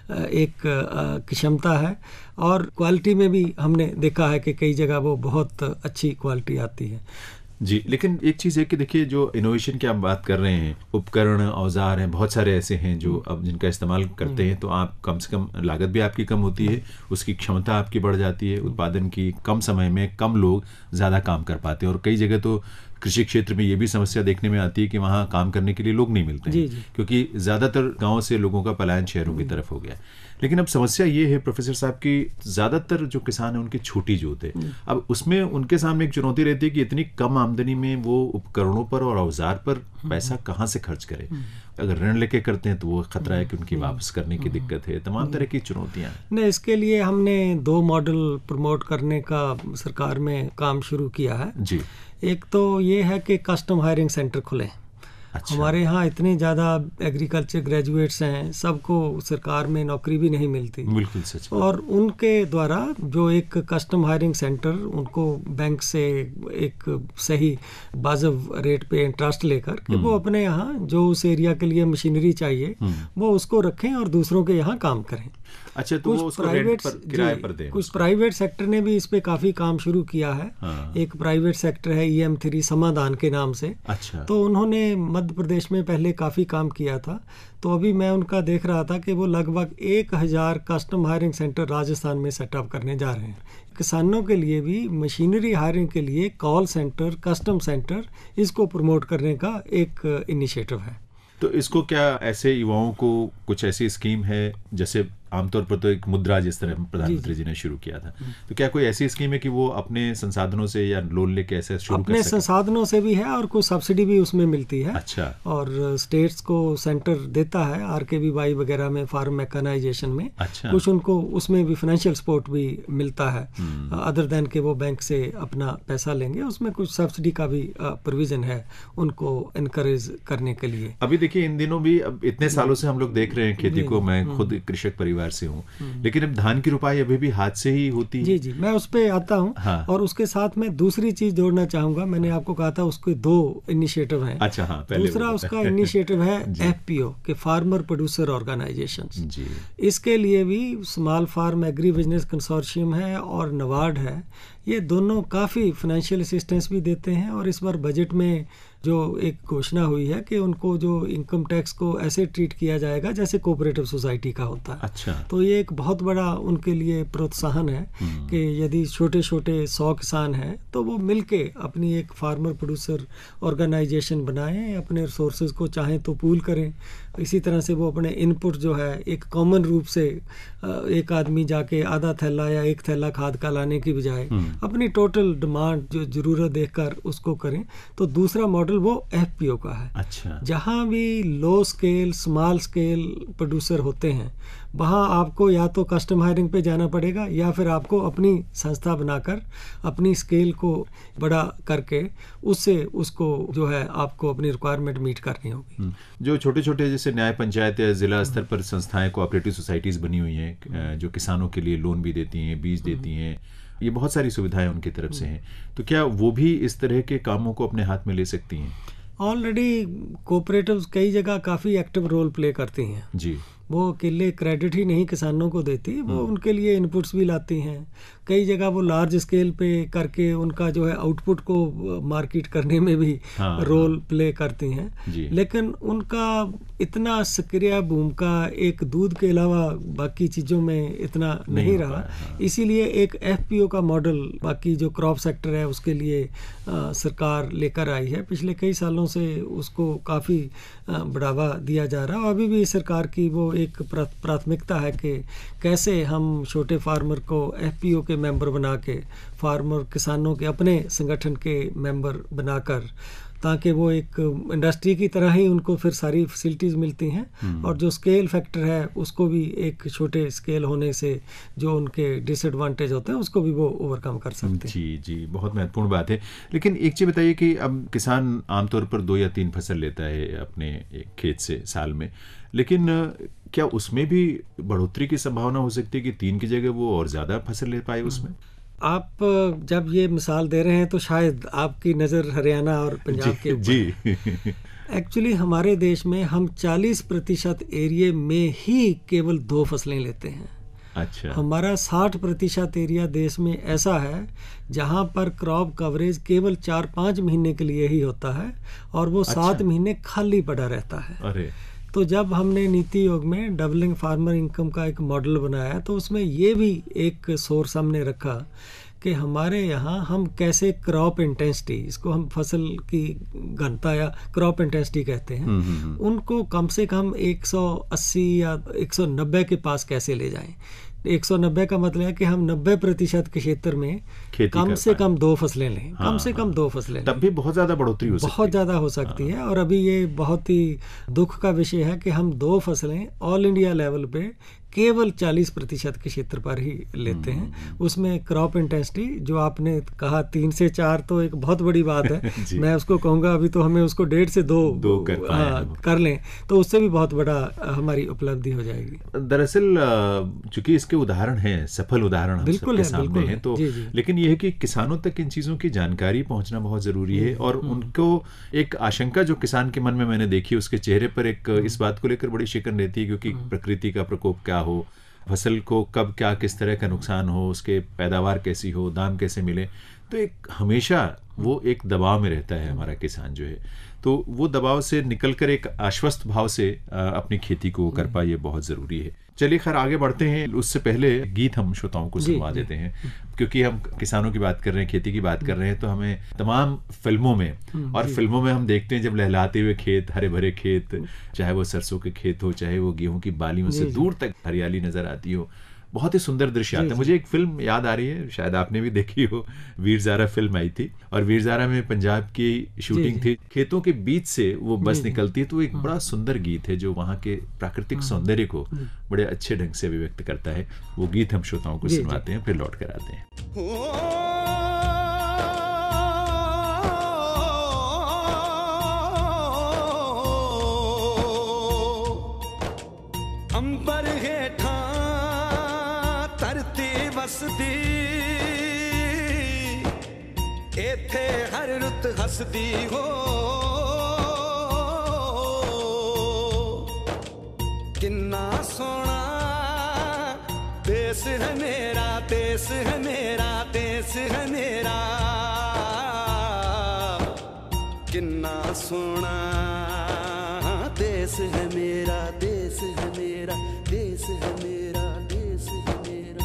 एक क्षमता है। और क्वालिटी में भी हमने देखा है कि कई जगह वो बहुत अच्छी क्वालिटी आती है। जी, लेकिन एक चीज़ है कि देखिए, जो इनोवेशन की हम बात कर रहे हैं, उपकरण, औजार हैं, बहुत सारे ऐसे हैं जो अब जिनका इस्तेमाल करते हैं तो आप कम से कम लागत भी आपकी कम होती है, उसकी क्षमता आपकी बढ़ जाती है, उत्पादन की कम समय में कम लोग ज़्यादा काम कर पाते हैं। और कई जगह तो कृषि क्षेत्र में ये भी समस्या देखने में आती है कि वहाँ काम करने के लिए लोग नहीं मिलते हैं, क्योंकि ज़्यादातर गाँव से लोगों का पलायन शहरों की तरफ हो गया। लेकिन अब समस्या ये है प्रोफेसर साहब की, ज़्यादातर जो किसान हैं उनकी छोटी जोत है। अब उसमें उनके सामने एक चुनौती रहती है कि इतनी कम आमदनी में वो उपकरणों पर और औजार पर पैसा कहाँ से खर्च करें। अगर ऋण लेके करते हैं तो वो खतरा है कि उनकी वापस करने की दिक्कत है, तमाम तरह की चुनौतियाँ हैं। नहीं, इसके लिए हमने 2 मॉडल प्रमोट करने का सरकार में काम शुरू किया है जी। एक तो ये है कि कस्टम हायरिंग सेंटर खुले। अच्छा। हमारे यहाँ इतने ज़्यादा एग्रीकल्चर ग्रेजुएट्स हैं, सबको सरकार में नौकरी भी नहीं मिलती। बिल्कुल सच। और उनके द्वारा जो एक कस्टम हायरिंग सेंटर, उनको बैंक से एक सही वाजिब रेट पे इंटरेस्ट लेकर कि वो अपने यहाँ जो उस एरिया के लिए मशीनरी चाहिए वो उसको रखें और दूसरों के यहाँ काम करें। अच्छा, तो वो उसको रेंट पर, किराए पर दें। कुछ प्राइवेट सेक्टर ने भी इस पे काफी काम शुरू किया है। एक प्राइवेट सेक्टर है EM3 समाधान के नाम से। अच्छा। तो उन्होंने मध्य प्रदेश में पहले काफी काम किया था। तो अभी मैं उनका देख रहा था कि वो लगभग 1000 कस्टम हायरिंग सेंटर राजस्थान में सेटअप करने जा रहे हैं। किसानों के लिए भी मशीनरी हायरिंग के लिए कॉल सेंटर, कस्टम सेंटर, इसको प्रमोट करने का एक इनिशिएटिव है। तो इसको क्या ऐसे युवाओं को कुछ ऐसी स्कीम है, जैसे आमतौर पर तो एक मुद्रा जिस तरह प्रधानमंत्री जी ने शुरू किया था, तो क्या कोई ऐसी स्कीम है कि वो अपने संसाधनों से या लोन लेके ऐसे शुरू कर अपने संसाधनों से भी है और कुछ सब्सिडी भी उसमें मिलती है। अच्छा। और स्टेट्स को सेंटर देता है RKVY वगैरह में, फार्म मैकेनाइजेशन में। अच्छा। कुछ उनको उसमें भी फाइनेंशियल सपोर्ट भी मिलता है, अदर देन के वो बैंक से अपना पैसा लेंगे, उसमें कुछ सब्सिडी का भी प्रोविजन है उनको इनकरेज करने के लिए। अभी देखिए, इन दिनों भी अब इतने सालों से हम लोग देख रहे हैं खेती को, मैं खुद कृषक परिवार परिवार से हूँ, लेकिन अब धान की रुपाई अभी भी हाथ से ही होती है। जी जी, मैं उस पे आता हूँ। हाँ। और उसके साथ में दूसरी चीज जोड़ना चाहूंगा। मैंने आपको कहा था उसके 2 इनिशिएटिव हैं। अच्छा, हाँ, पहले दूसरा उसका इनिशिएटिव है FPO के फार्मर प्रोड्यूसर ऑर्गेनाइजेशंस। जी। इसके लिए भी small farm agri business consortium है और नबार्ड है। ये दोनों काफ़ी फाइनेंशियल असिस्टेंस भी देते हैं। और इस बार बजट में जो एक घोषणा हुई है कि उनको जो इनकम टैक्स को ऐसे ट्रीट किया जाएगा जैसे कोऑपरेटिव सोसाइटी का होता है। अच्छा। तो ये एक बहुत बड़ा उनके लिए प्रोत्साहन है कि यदि छोटे छोटे 100 किसान हैं तो वो मिलके अपनी एक फार्मर प्रोड्यूसर ऑर्गेनाइजेशन बनाएं, अपने रिसोर्सेज को चाहें तो पूल करें। इसी तरह से वो अपने इनपुट जो है एक कॉमन रूप से एक आदमी जाके आधा थैला या एक थैला खाद का लाने की बजाय अपनी टोटल डिमांड जो ज़रूरत देखकर उसको करें। तो दूसरा मॉडल वो FPO का है। अच्छा। जहाँ भी low scale small scale producer होते हैं वहाँ आपको या तो कस्टम हायरिंग पे जाना पड़ेगा या फिर आपको अपनी संस्था बनाकर अपनी स्केल को बड़ा करके उससे उसको जो है आपको अपनी रिक्वायरमेंट मीट करनी होगी। जो छोटे छोटे जैसे न्याय पंचायत या जिला स्तर पर संस्थाएं कोऑपरेटिव सोसाइटीज बनी हुई हैं जो किसानों के लिए लोन भी देती हैं, बीज देती हैं, ये बहुत सारी सुविधाएं उनकी तरफ से हैं, तो क्या वो भी इस तरह के कामों को अपने हाथ में ले सकती हैं? ऑलरेडी कोऑपरेटिव्स कई जगह काफ़ी एक्टिव रोल प्ले करती हैं जी। वो अकेले क्रेडिट ही नहीं किसानों को देती, वो उनके लिए इनपुट्स भी लाती हैं। कई जगह वो लार्ज स्केल पे करके उनका जो है आउटपुट को मार्केट करने में भी रोल प्ले करती हैं। लेकिन उनका इतना सक्रिय भूमिका एक दूध के अलावा बाकी चीज़ों में इतना नहीं रहा। इसीलिए एक FPO का मॉडल बाकी जो क्रॉप सेक्टर है उसके लिए सरकार लेकर आई है। पिछले कई सालों से उसको काफ़ी बढ़ावा दिया जा रहा है। अभी भी सरकार की वो एक प्राथमिकता है कि कैसे हम छोटे फार्मर को FPO के मेंबर बना के फार्मर किसानों के अपने संगठन के मेंबर बनाकर ताकि वो एक इंडस्ट्री की तरह ही उनको फिर सारी फैसिलिटीज़ मिलती हैं और जो स्केल फैक्टर है उसको भी एक छोटे स्केल होने से जो उनके डिसएडवांटेज होते हैं उसको भी वो ओवरकम कर सकते हैं। जी जी, बहुत महत्वपूर्ण बात है। लेकिन एक चीज़ बताइए कि अब किसान आमतौर पर 2 या 3 फसल लेता है अपने एक खेत से साल में, लेकिन क्या उसमें भी बढ़ोतरी की संभावना हो सकती है कि 3 की जगह वो और ज़्यादा फसल ले पाए उसमें? आप जब ये मिसाल दे रहे हैं तो शायद आपकी नज़र हरियाणा और पंजाब के ऊपर जी। एक्चुअली हमारे देश में हम 40% एरिया में ही केवल 2 फसलें लेते हैं। अच्छा। हमारा 60% एरिया देश में ऐसा है जहाँ पर क्रॉप कवरेज केवल 4-5 महीने के लिए ही होता है और वो 7 महीने खाली पड़ा रहता है। अरे, तो जब हमने नीति योग में डबलिंग फार्मर इनकम का एक मॉडल बनाया तो उसमें ये भी एक सोर्स हमने रखा कि हमारे यहाँ हम कैसे क्रॉप इंटेंसिटी, इसको हम फसल की घनता या क्रॉप इंटेंसिटी कहते हैं, उनको कम से कम 180 या 190 के पास कैसे ले जाएं। 190 का मतलब है कि हम 90% के क्षेत्र में कम से कम 2 फसलें लें। कम से कम 2 फसलें तब भी बहुत ज़्यादा बढ़ोतरी हो सकती है। बहुत ज़्यादा हो सकती है। और अभी ये बहुत ही दुख का विषय है कि हम 2 फसलें ऑल इंडिया लेवल पे केवल 40% के क्षेत्र पर ही लेते हैं। उसमें क्रॉप इंटेंसिटी जो आपने कहा 3 से 4 तो एक बहुत बड़ी बात है। मैं उसको कहूँगा अभी तो हमें उसको 1.5 से 2 कर लें तो उससे भी बहुत बड़ा हमारी उपलब्धि हो जाएगी। दरअसल चूंकि इसके उदाहरण हैं, सफल उदाहरण हम सबके सामने हैं, तो लेकिन यह है कि किसानों तक इन चीज़ों की जानकारी पहुंचना बहुत ज़रूरी है। और उनको एक आशंका जो किसान के मन में मैंने देखी, उसके चेहरे पर एक इस बात को लेकर बड़ी शिकन रहती है क्योंकि प्रकृति का प्रकोप क्या हो, फसल को कब क्या किस तरह का नुकसान हो, उसके पैदावार कैसी हो, दाम कैसे मिले, तो एक हमेशा वो एक दबाव में रहता है हमारा किसान जो है। तो वो दबाव से निकलकर एक आश्वस्त भाव से अपनी खेती को कर पाए, ये बहुत ज़रूरी है। चलिए खैर आगे बढ़ते हैं। उससे पहले गीत हम श्रोताओं को सुनवा देते हैं क्योंकि हम किसानों की बात कर रहे हैं, खेती की बात कर रहे हैं, तो हमें तमाम फिल्मों में और फिल्मों में हम देखते हैं जब लहलाते हुए खेत, हरे भरे खेत, चाहे वो सरसों के खेत हो, चाहे वो गेहूं की बालियों से दूर तक हरियाली नजर आती हो, बहुत ही सुंदर दृश्य आता है। मुझे एक फिल्म याद आ रही है, शायद आपने भी देखी हो, वीर ज़ारा फिल्म आई थी और वीर ज़ारा में पंजाब की शूटिंग थी। खेतों के बीच से वो बस निकलती है तो एक बड़ा सुंदर गीत है जो वहाँ के प्राकृतिक सौंदर्य को बड़े अच्छे ढंग से अभिव्यक्त करता है। वो गीत हम श्रोताओं को सुनवाते हैं, फिर लौट कर आते हैं। अंबर हेठा ਧਰਤੀ ਵਸਦੀ ਇੱਥੇ ਹਰ ਰੁੱਤ ਹੱਸਦੀ ਹੋ ਕਿੰਨਾ ਸੋਹਣਾ देश है मेरा देश है मेरा देश है मेरा किन्ना सोना देश है मेरा देश है मेरा देश है मेरा देश है मेरा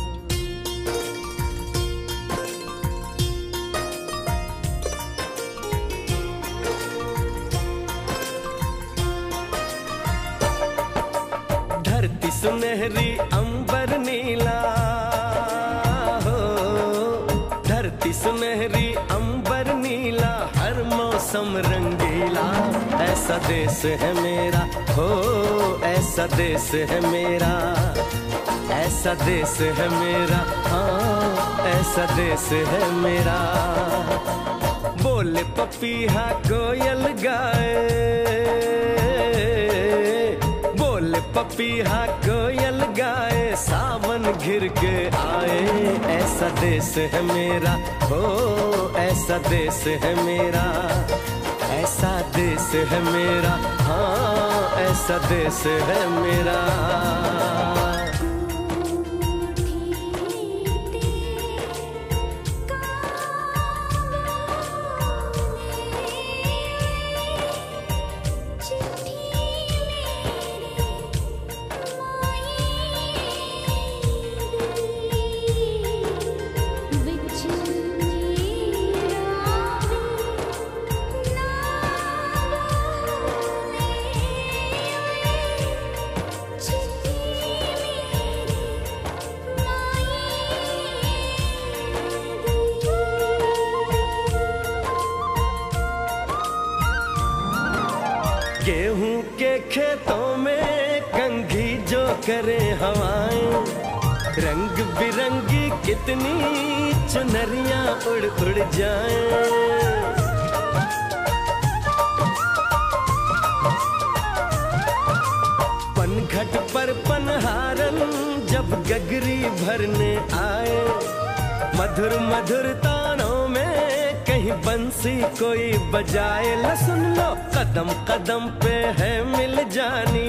धरती सुनहरी अंबर नीला हो धरती सुनहरी अंबर नीला हर मौसम रंगीला ऐसा देश है मेरा हो ऐसा देश है मेरा ऐसा देश है मेरा हाँ ऐसा देश है मेरा बोले पपीहा कोयल गाए पपीहा कोयल गाए सावन घिर के आए ऐसा देश है मेरा हो ऐसा देश है मेरा ऐसा देश है मेरा हाँ ऐसा देश है मेरा गेहूं के खेतों में कंघी जो करे हवाएं रंग बिरंगी कितनी चुनरियां उड़ उड़ जाएं पनघट पर पनहारन जब गगरी भरने आए मधुर मधुर तानों में कहीं बंसी कोई बजाए ल सुन लो कदम कदम पे है मिल जानी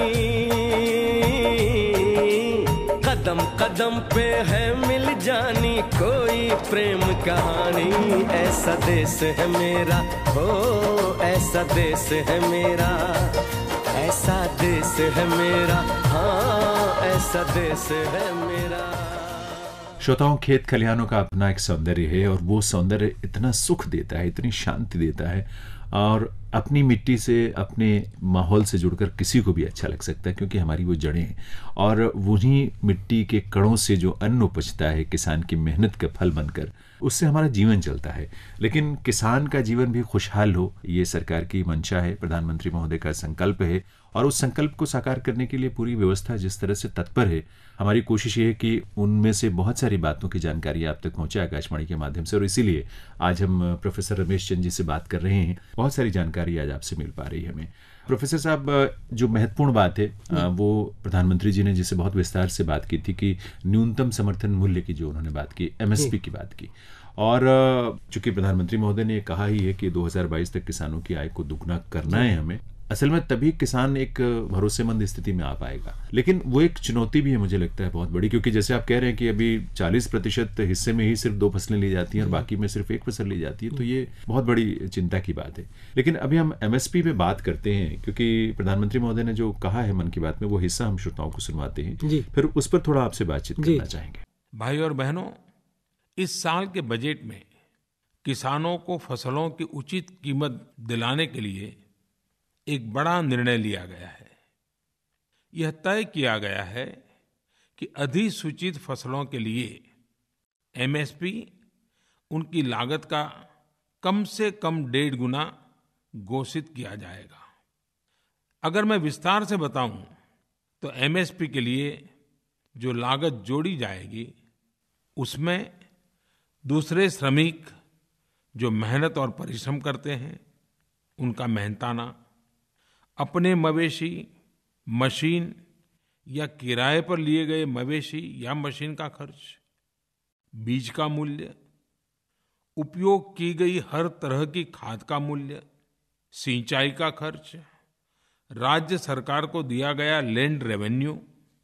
कदम कदम पे है मिल जानी कोई प्रेम कहानी ऐसा देश है मेरा हो ऐसा देश है मेरा ऐसा देश है मेरा हाँ ऐसा देश है मेरा श्रोताओं, खेत खलिहानों का अपना एक सौंदर्य है और वो सौंदर्य इतना सुख देता है, इतनी शांति देता है और अपनी मिट्टी से अपने माहौल से जुड़कर किसी को भी अच्छा लग सकता है क्योंकि हमारी वो जड़ें हैं और वही मिट्टी के कणों से जो अन्न उपजता है किसान की मेहनत का फल बनकर उससे हमारा जीवन चलता है। लेकिन किसान का जीवन भी खुशहाल हो ये सरकार की मंशा है, प्रधानमंत्री महोदय का संकल्प है और उस संकल्प को साकार करने के लिए पूरी व्यवस्था जिस तरह से तत्पर है, हमारी कोशिश ये है कि उनमें से बहुत सारी बातों की जानकारी आप तक पहुंचे आकाशवाणी के माध्यम से और इसीलिए आज हम प्रोफेसर रमेश चंद जी से बात कर रहे हैं। बहुत सारी जानकारी आज आपसे मिल पा रही है हमें। प्रोफेसर साहब, जो महत्वपूर्ण बात है वो प्रधानमंत्री जी ने जिसे बहुत विस्तार से बात की थी कि न्यूनतम समर्थन मूल्य की जो उन्होंने बात की, MSP की बात की और चूंकि प्रधानमंत्री महोदय ने कहा ही है कि 2022 तक किसानों की आय को दुगना करना है हमें, असल में तभी किसान एक भरोसेमंद स्थिति में आ पाएगा। लेकिन वो एक चुनौती भी है मुझे लगता है बहुत बड़ी, क्योंकि जैसे आप कह रहे हैं कि अभी 40% हिस्से में ही सिर्फ 2 फसलें ली जाती हैं और बाकी में सिर्फ 1 फसल ली जाती है, तो ये बहुत बड़ी चिंता की बात है। लेकिन अभी हम MSP पे बात करते हैं क्योंकि प्रधानमंत्री महोदय ने जो कहा है मन की बात में वो हिस्सा हम श्रोताओं को सुनवाते हैं, फिर उस पर थोड़ा आपसे बातचीत करना चाहेंगे। भाई और बहनों, इस साल के बजट में किसानों को फसलों की उचित कीमत दिलाने के लिए एक बड़ा निर्णय लिया गया है। यह तय किया गया है कि अधिसूचित फसलों के लिए MSP उनकी लागत का कम से कम 1.5 गुना घोषित किया जाएगा। अगर मैं विस्तार से बताऊं तो MSP के लिए जो लागत जोड़ी जाएगी उसमें दूसरे श्रमिक जो मेहनत और परिश्रम करते हैं उनका मेहनताना, अपने मवेशी, मशीन या किराए पर लिए गए मवेशी या मशीन का खर्च, बीज का मूल्य, उपयोग की गई हर तरह की खाद का मूल्य, सिंचाई का खर्च, राज्य सरकार को दिया गया लैंड रेवेन्यू,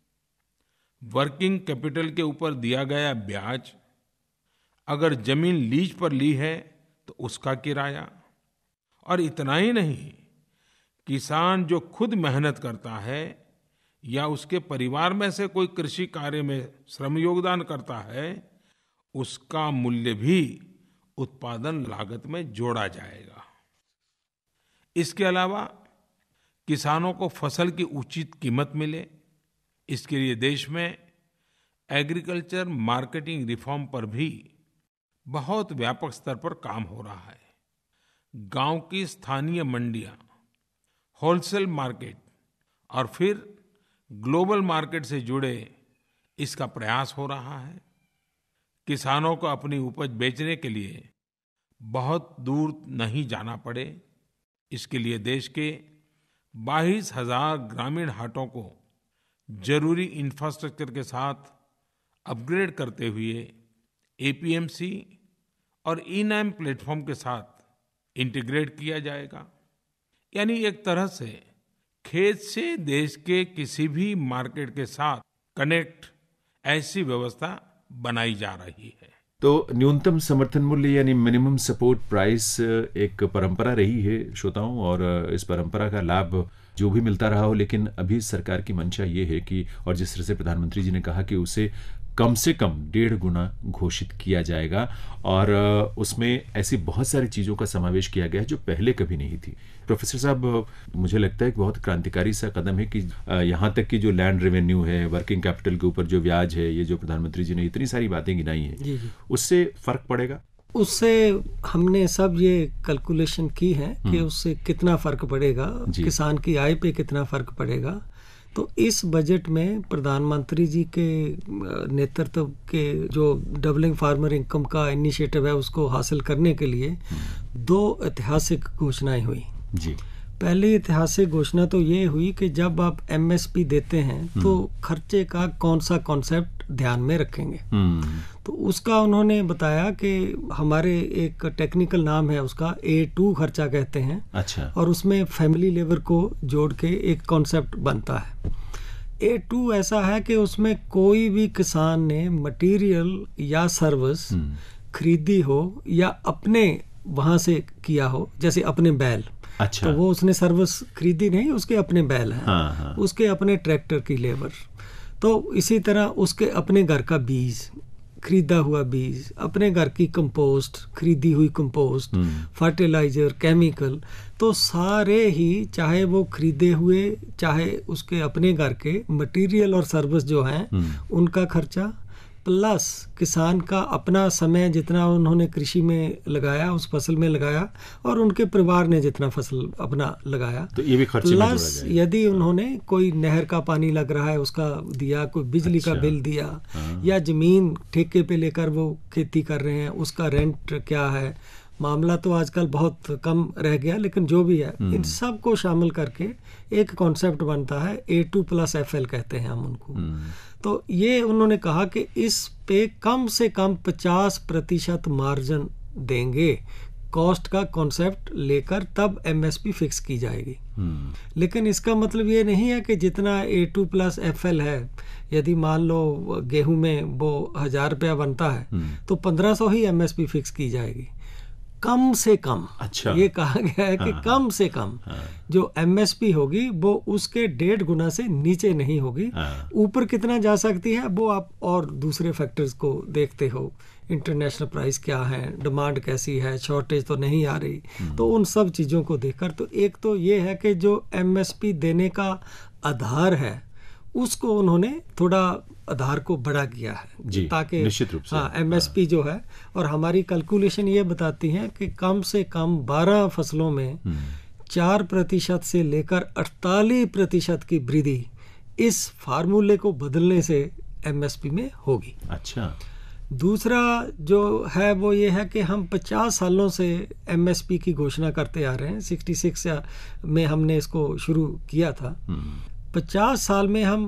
वर्किंग कैपिटल के ऊपर दिया गया ब्याज, अगर जमीन लीज पर ली है तो उसका किराया, और इतना ही नहीं, किसान जो खुद मेहनत करता है या उसके परिवार में से कोई कृषि कार्य में श्रम योगदान करता है, उसका मूल्य भी उत्पादन लागत में जोड़ा जाएगा। इसके अलावा किसानों को फसल की उचित कीमत मिले, इसके लिए देश में एग्रीकल्चर मार्केटिंग रिफॉर्म पर भी बहुत व्यापक स्तर पर काम हो रहा है। गांव की स्थानीय मंडियां, होलसेल मार्केट और फिर ग्लोबल मार्केट से जुड़े इसका प्रयास हो रहा है। किसानों को अपनी उपज बेचने के लिए बहुत दूर नहीं जाना पड़े, इसके लिए देश के 22,000 ग्रामीण हाटों को जरूरी इंफ्रास्ट्रक्चर के साथ अपग्रेड करते हुए एपीएमसी और ई-नाम प्लेटफॉर्म के साथ इंटीग्रेट किया जाएगा। यानी एक तरह से खेत से देश के किसी भी मार्केट के साथ कनेक्ट, ऐसी व्यवस्था बनाई जा रही है। तो न्यूनतम समर्थन मूल्य यानी मिनिमम सपोर्ट प्राइस एक परंपरा रही है श्रोताओं, और इस परंपरा का लाभ जो भी मिलता रहा हो, लेकिन अभी सरकार की मंशा ये है कि, और जिस तरह से प्रधानमंत्री जी ने कहा कि उसे कम से कम 1.5 गुना घोषित किया जाएगा, और उसमें ऐसी बहुत सारी चीज़ों का समावेश किया गया है जो पहले कभी नहीं थी। प्रोफेसर साहब, मुझे लगता है कि बहुत क्रांतिकारी सा कदम है कि यहाँ तक कि जो लैंड रेवेन्यू है, वर्किंग कैपिटल के ऊपर जो ब्याज है, ये जो प्रधानमंत्री जी ने इतनी सारी बातें गिनाई हैं, उससे फर्क पड़ेगा। उससे हमने सब ये कैलकुलेशन की है कि उससे कितना फर्क पड़ेगा, किसान की आय पे कितना फर्क पड़ेगा। तो इस बजट में प्रधानमंत्री जी के नेतृत्व के जो डबलिंग फार्मर इनकम का इनिशिएटिव है, उसको हासिल करने के लिए 2 ऐतिहासिक घोषणाएं हुई जी। पहली ऐतिहासिक घोषणा तो ये हुई कि जब आप एमएसपी देते हैं तो खर्चे का कौन सा कॉन्सेप्ट ध्यान में रखेंगे। तो उसका उन्होंने बताया कि हमारे एक टेक्निकल नाम है उसका A2 खर्चा कहते हैं। अच्छा। और उसमें फैमिली लेबर को जोड़ के एक कॉन्सेप्ट बनता है। A2 ऐसा है कि उसमें कोई भी किसान ने मटेरियल या सर्विस खरीदी हो या अपने वहां से किया हो, जैसे अपने बैल। अच्छा। तो वो उसने सर्विस खरीदी नहीं, उसके अपने बैल हैं। हाँ। उसके अपने ट्रैक्टर की लेबर। तो इसी तरह उसके अपने घर का बीज, खरीदा हुआ बीज, अपने घर की कंपोस्ट, खरीदी हुई कंपोस्ट, फर्टिलाइजर, केमिकल, तो सारे ही चाहे वो खरीदे हुए चाहे उसके अपने घर के मटेरियल और सर्विस जो हैं उनका खर्चा, प्लस किसान का अपना समय जितना उन्होंने कृषि में लगाया, उस फसल में लगाया, और उनके परिवार ने जितना फसल अपना लगाया, तो ये भी खर्चे में प्लस जोड़ा जाएगा। यदि उन्होंने कोई नहर का पानी लग रहा है उसका दिया, कोई बिजली का बिल दिया, या जमीन ठेके पे लेकर वो खेती कर रहे हैं उसका रेंट क्या है। मामला तो आजकल बहुत कम रह गया, लेकिन जो भी है इन सब को शामिल करके एक कॉन्सेप्ट बनता है, A2+FL कहते हैं हम उनको। तो ये उन्होंने कहा कि इस पे कम से कम 50% मार्जिन देंगे, कॉस्ट का कॉन्सेप्ट लेकर तब MSP फिक्स की जाएगी। लेकिन इसका मतलब ये नहीं है कि जितना A2+FL है, यदि मान लो गेहूं में वो 1000 रुपया बनता है तो 1500 ही MSP फिक्स की जाएगी, कम से कम। अच्छा। ये कहा गया है कि कम से कम जो MSP होगी वो उसके 1.5 गुना से नीचे नहीं होगी। ऊपर कितना जा सकती है वो आप और दूसरे फैक्टर्स को देखते हो, इंटरनेशनल प्राइस क्या है, डिमांड कैसी है, शॉर्टेज तो नहीं आ रही, तो उन सब चीज़ों को देखकर तो एक तो ये है कि जो MSP देने का आधार है उसको उन्होंने थोड़ा आधार को बड़ा किया है, ताकि निश्चित रूप से MSP जो है, और हमारी कैलकुलेशन ये बताती है कि कम से कम 12 फसलों में 4% से लेकर 48% की वृद्धि इस फार्मूले को बदलने से MSP में होगी। अच्छा। दूसरा जो है वो ये है कि हम 50 सालों से MSP की घोषणा करते आ रहे हैं। 66 में हमने इसको शुरू किया था। 50 साल में हम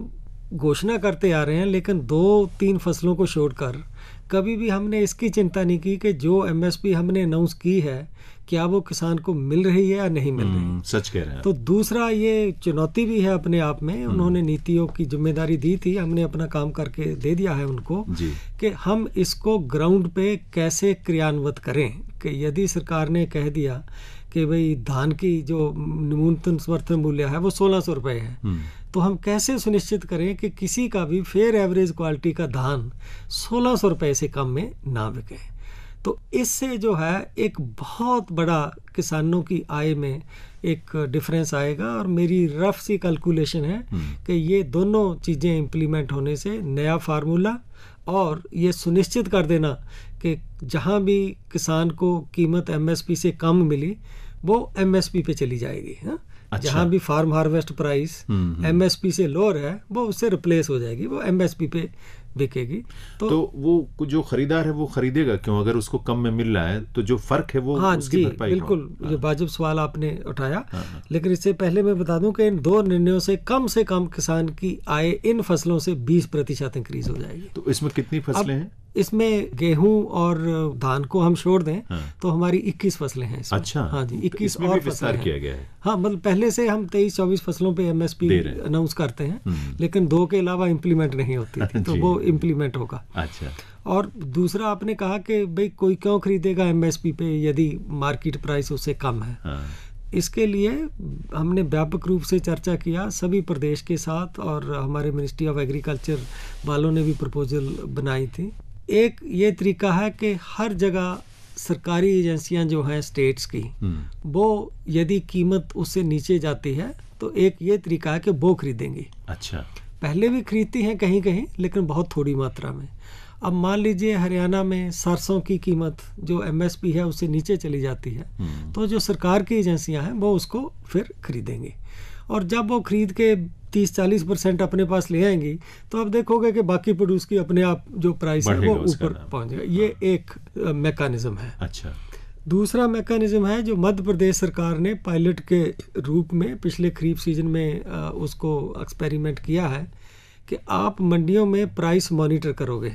घोषणा करते आ रहे हैं, लेकिन 2-3 फसलों को छोड़कर कभी भी हमने इसकी चिंता नहीं की कि जो एमएसपी हमने अनाउंस की है क्या वो किसान को मिल रही है या नहीं मिल रही। सच कह रहे हैं। तो दूसरा ये चुनौती भी है अपने आप में। उन्होंने नीतियों की जिम्मेदारी दी थी, हमने अपना काम करके दे दिया है उनको कि हम इसको ग्राउंड पे कैसे क्रियान्वित करें। कि यदि सरकार ने कह दिया कि भाई धान की जो न्यूनतम समर्थन मूल्य है वो 1600 रुपये है, तो हम कैसे सुनिश्चित करें कि किसी का भी फेयर एवरेज क्वालिटी का धान 1600 रुपये से कम में ना बिके। तो इससे जो है एक बहुत बड़ा किसानों की आय में एक डिफरेंस आएगा। और मेरी रफ सी कैलकुलेशन है कि ये दोनों चीज़ें इम्प्लीमेंट होने से नया फार्मूला और ये सुनिश्चित कर देना कि जहाँ भी किसान को कीमत एमएसपी से कम मिली वो एमएसपी पे चली जाएगी। अच्छा। जहाँ भी फार्म हार्वेस्ट प्राइस एमएसपी से लोअर है वो उससे रिप्लेस हो जाएगी, वो एमएसपी पे बिकेगी। तो वो जो खरीदार है वो खरीदेगा क्यों अगर उसको कम में मिल रहा है? तो जो फर्क है वो उसकी भरपाई। बिल्कुल, ये वाजिब सवाल आपने उठाया। लेकिन इससे पहले मैं बता दूं कि इन 2 निर्णयों से कम किसान की आय इन फसलों से 20% इंक्रीज हो जाएगी। तो इसमें कितनी फसलें हैं? इसमें गेहूं और धान को हम छोड़ दें तो हमारी 21 फसलें हैं इसमें। अच्छा। हाँ जी, 21 और विस्तार किया गया है। हाँ, मतलब पहले से हम 23-24 फसलों पे एमएसपी अनाउंस करते हैं, लेकिन 2 के अलावा इम्प्लीमेंट नहीं होती थी, तो वो इम्प्लीमेंट होगा। अच्छा। और दूसरा आपने कहा कि भाई कोई क्यों खरीदेगा एमएसपी पे यदि मार्केट प्राइस उससे कम है। इसके लिए हमने व्यापक रूप से चर्चा किया सभी प्रदेश के साथ, और हमारे मिनिस्ट्री ऑफ एग्रीकल्चर वालों ने भी प्रपोजल बनाई थी। एक ये तरीका है कि हर जगह सरकारी एजेंसियां जो हैं स्टेट्स की, वो यदि कीमत उससे नीचे जाती है तो एक ये तरीका है कि वो खरीदेंगी। अच्छा। पहले भी खरीदती हैं कहीं कहीं, लेकिन बहुत थोड़ी मात्रा में। अब मान लीजिए हरियाणा में सरसों की कीमत जो एमएसपी है उससे नीचे चली जाती है, तो जो सरकार की एजेंसियां हैं वो उसको फिर खरीदेंगी। और जब वो खरीद के 30-40% अपने पास ले आएंगी तो आप देखोगे कि बाकी प्रोड्यूस की अपने आप जो प्राइस है वो ऊपर पहुंचेगा। ये एक मैकेनिज्म है। अच्छा। दूसरा मैकेनिज्म है जो मध्य प्रदेश सरकार ने पायलट के रूप में पिछले खरीफ सीजन में उसको एक्सपेरिमेंट किया है कि आप मंडियों में प्राइस मॉनिटर करोगे।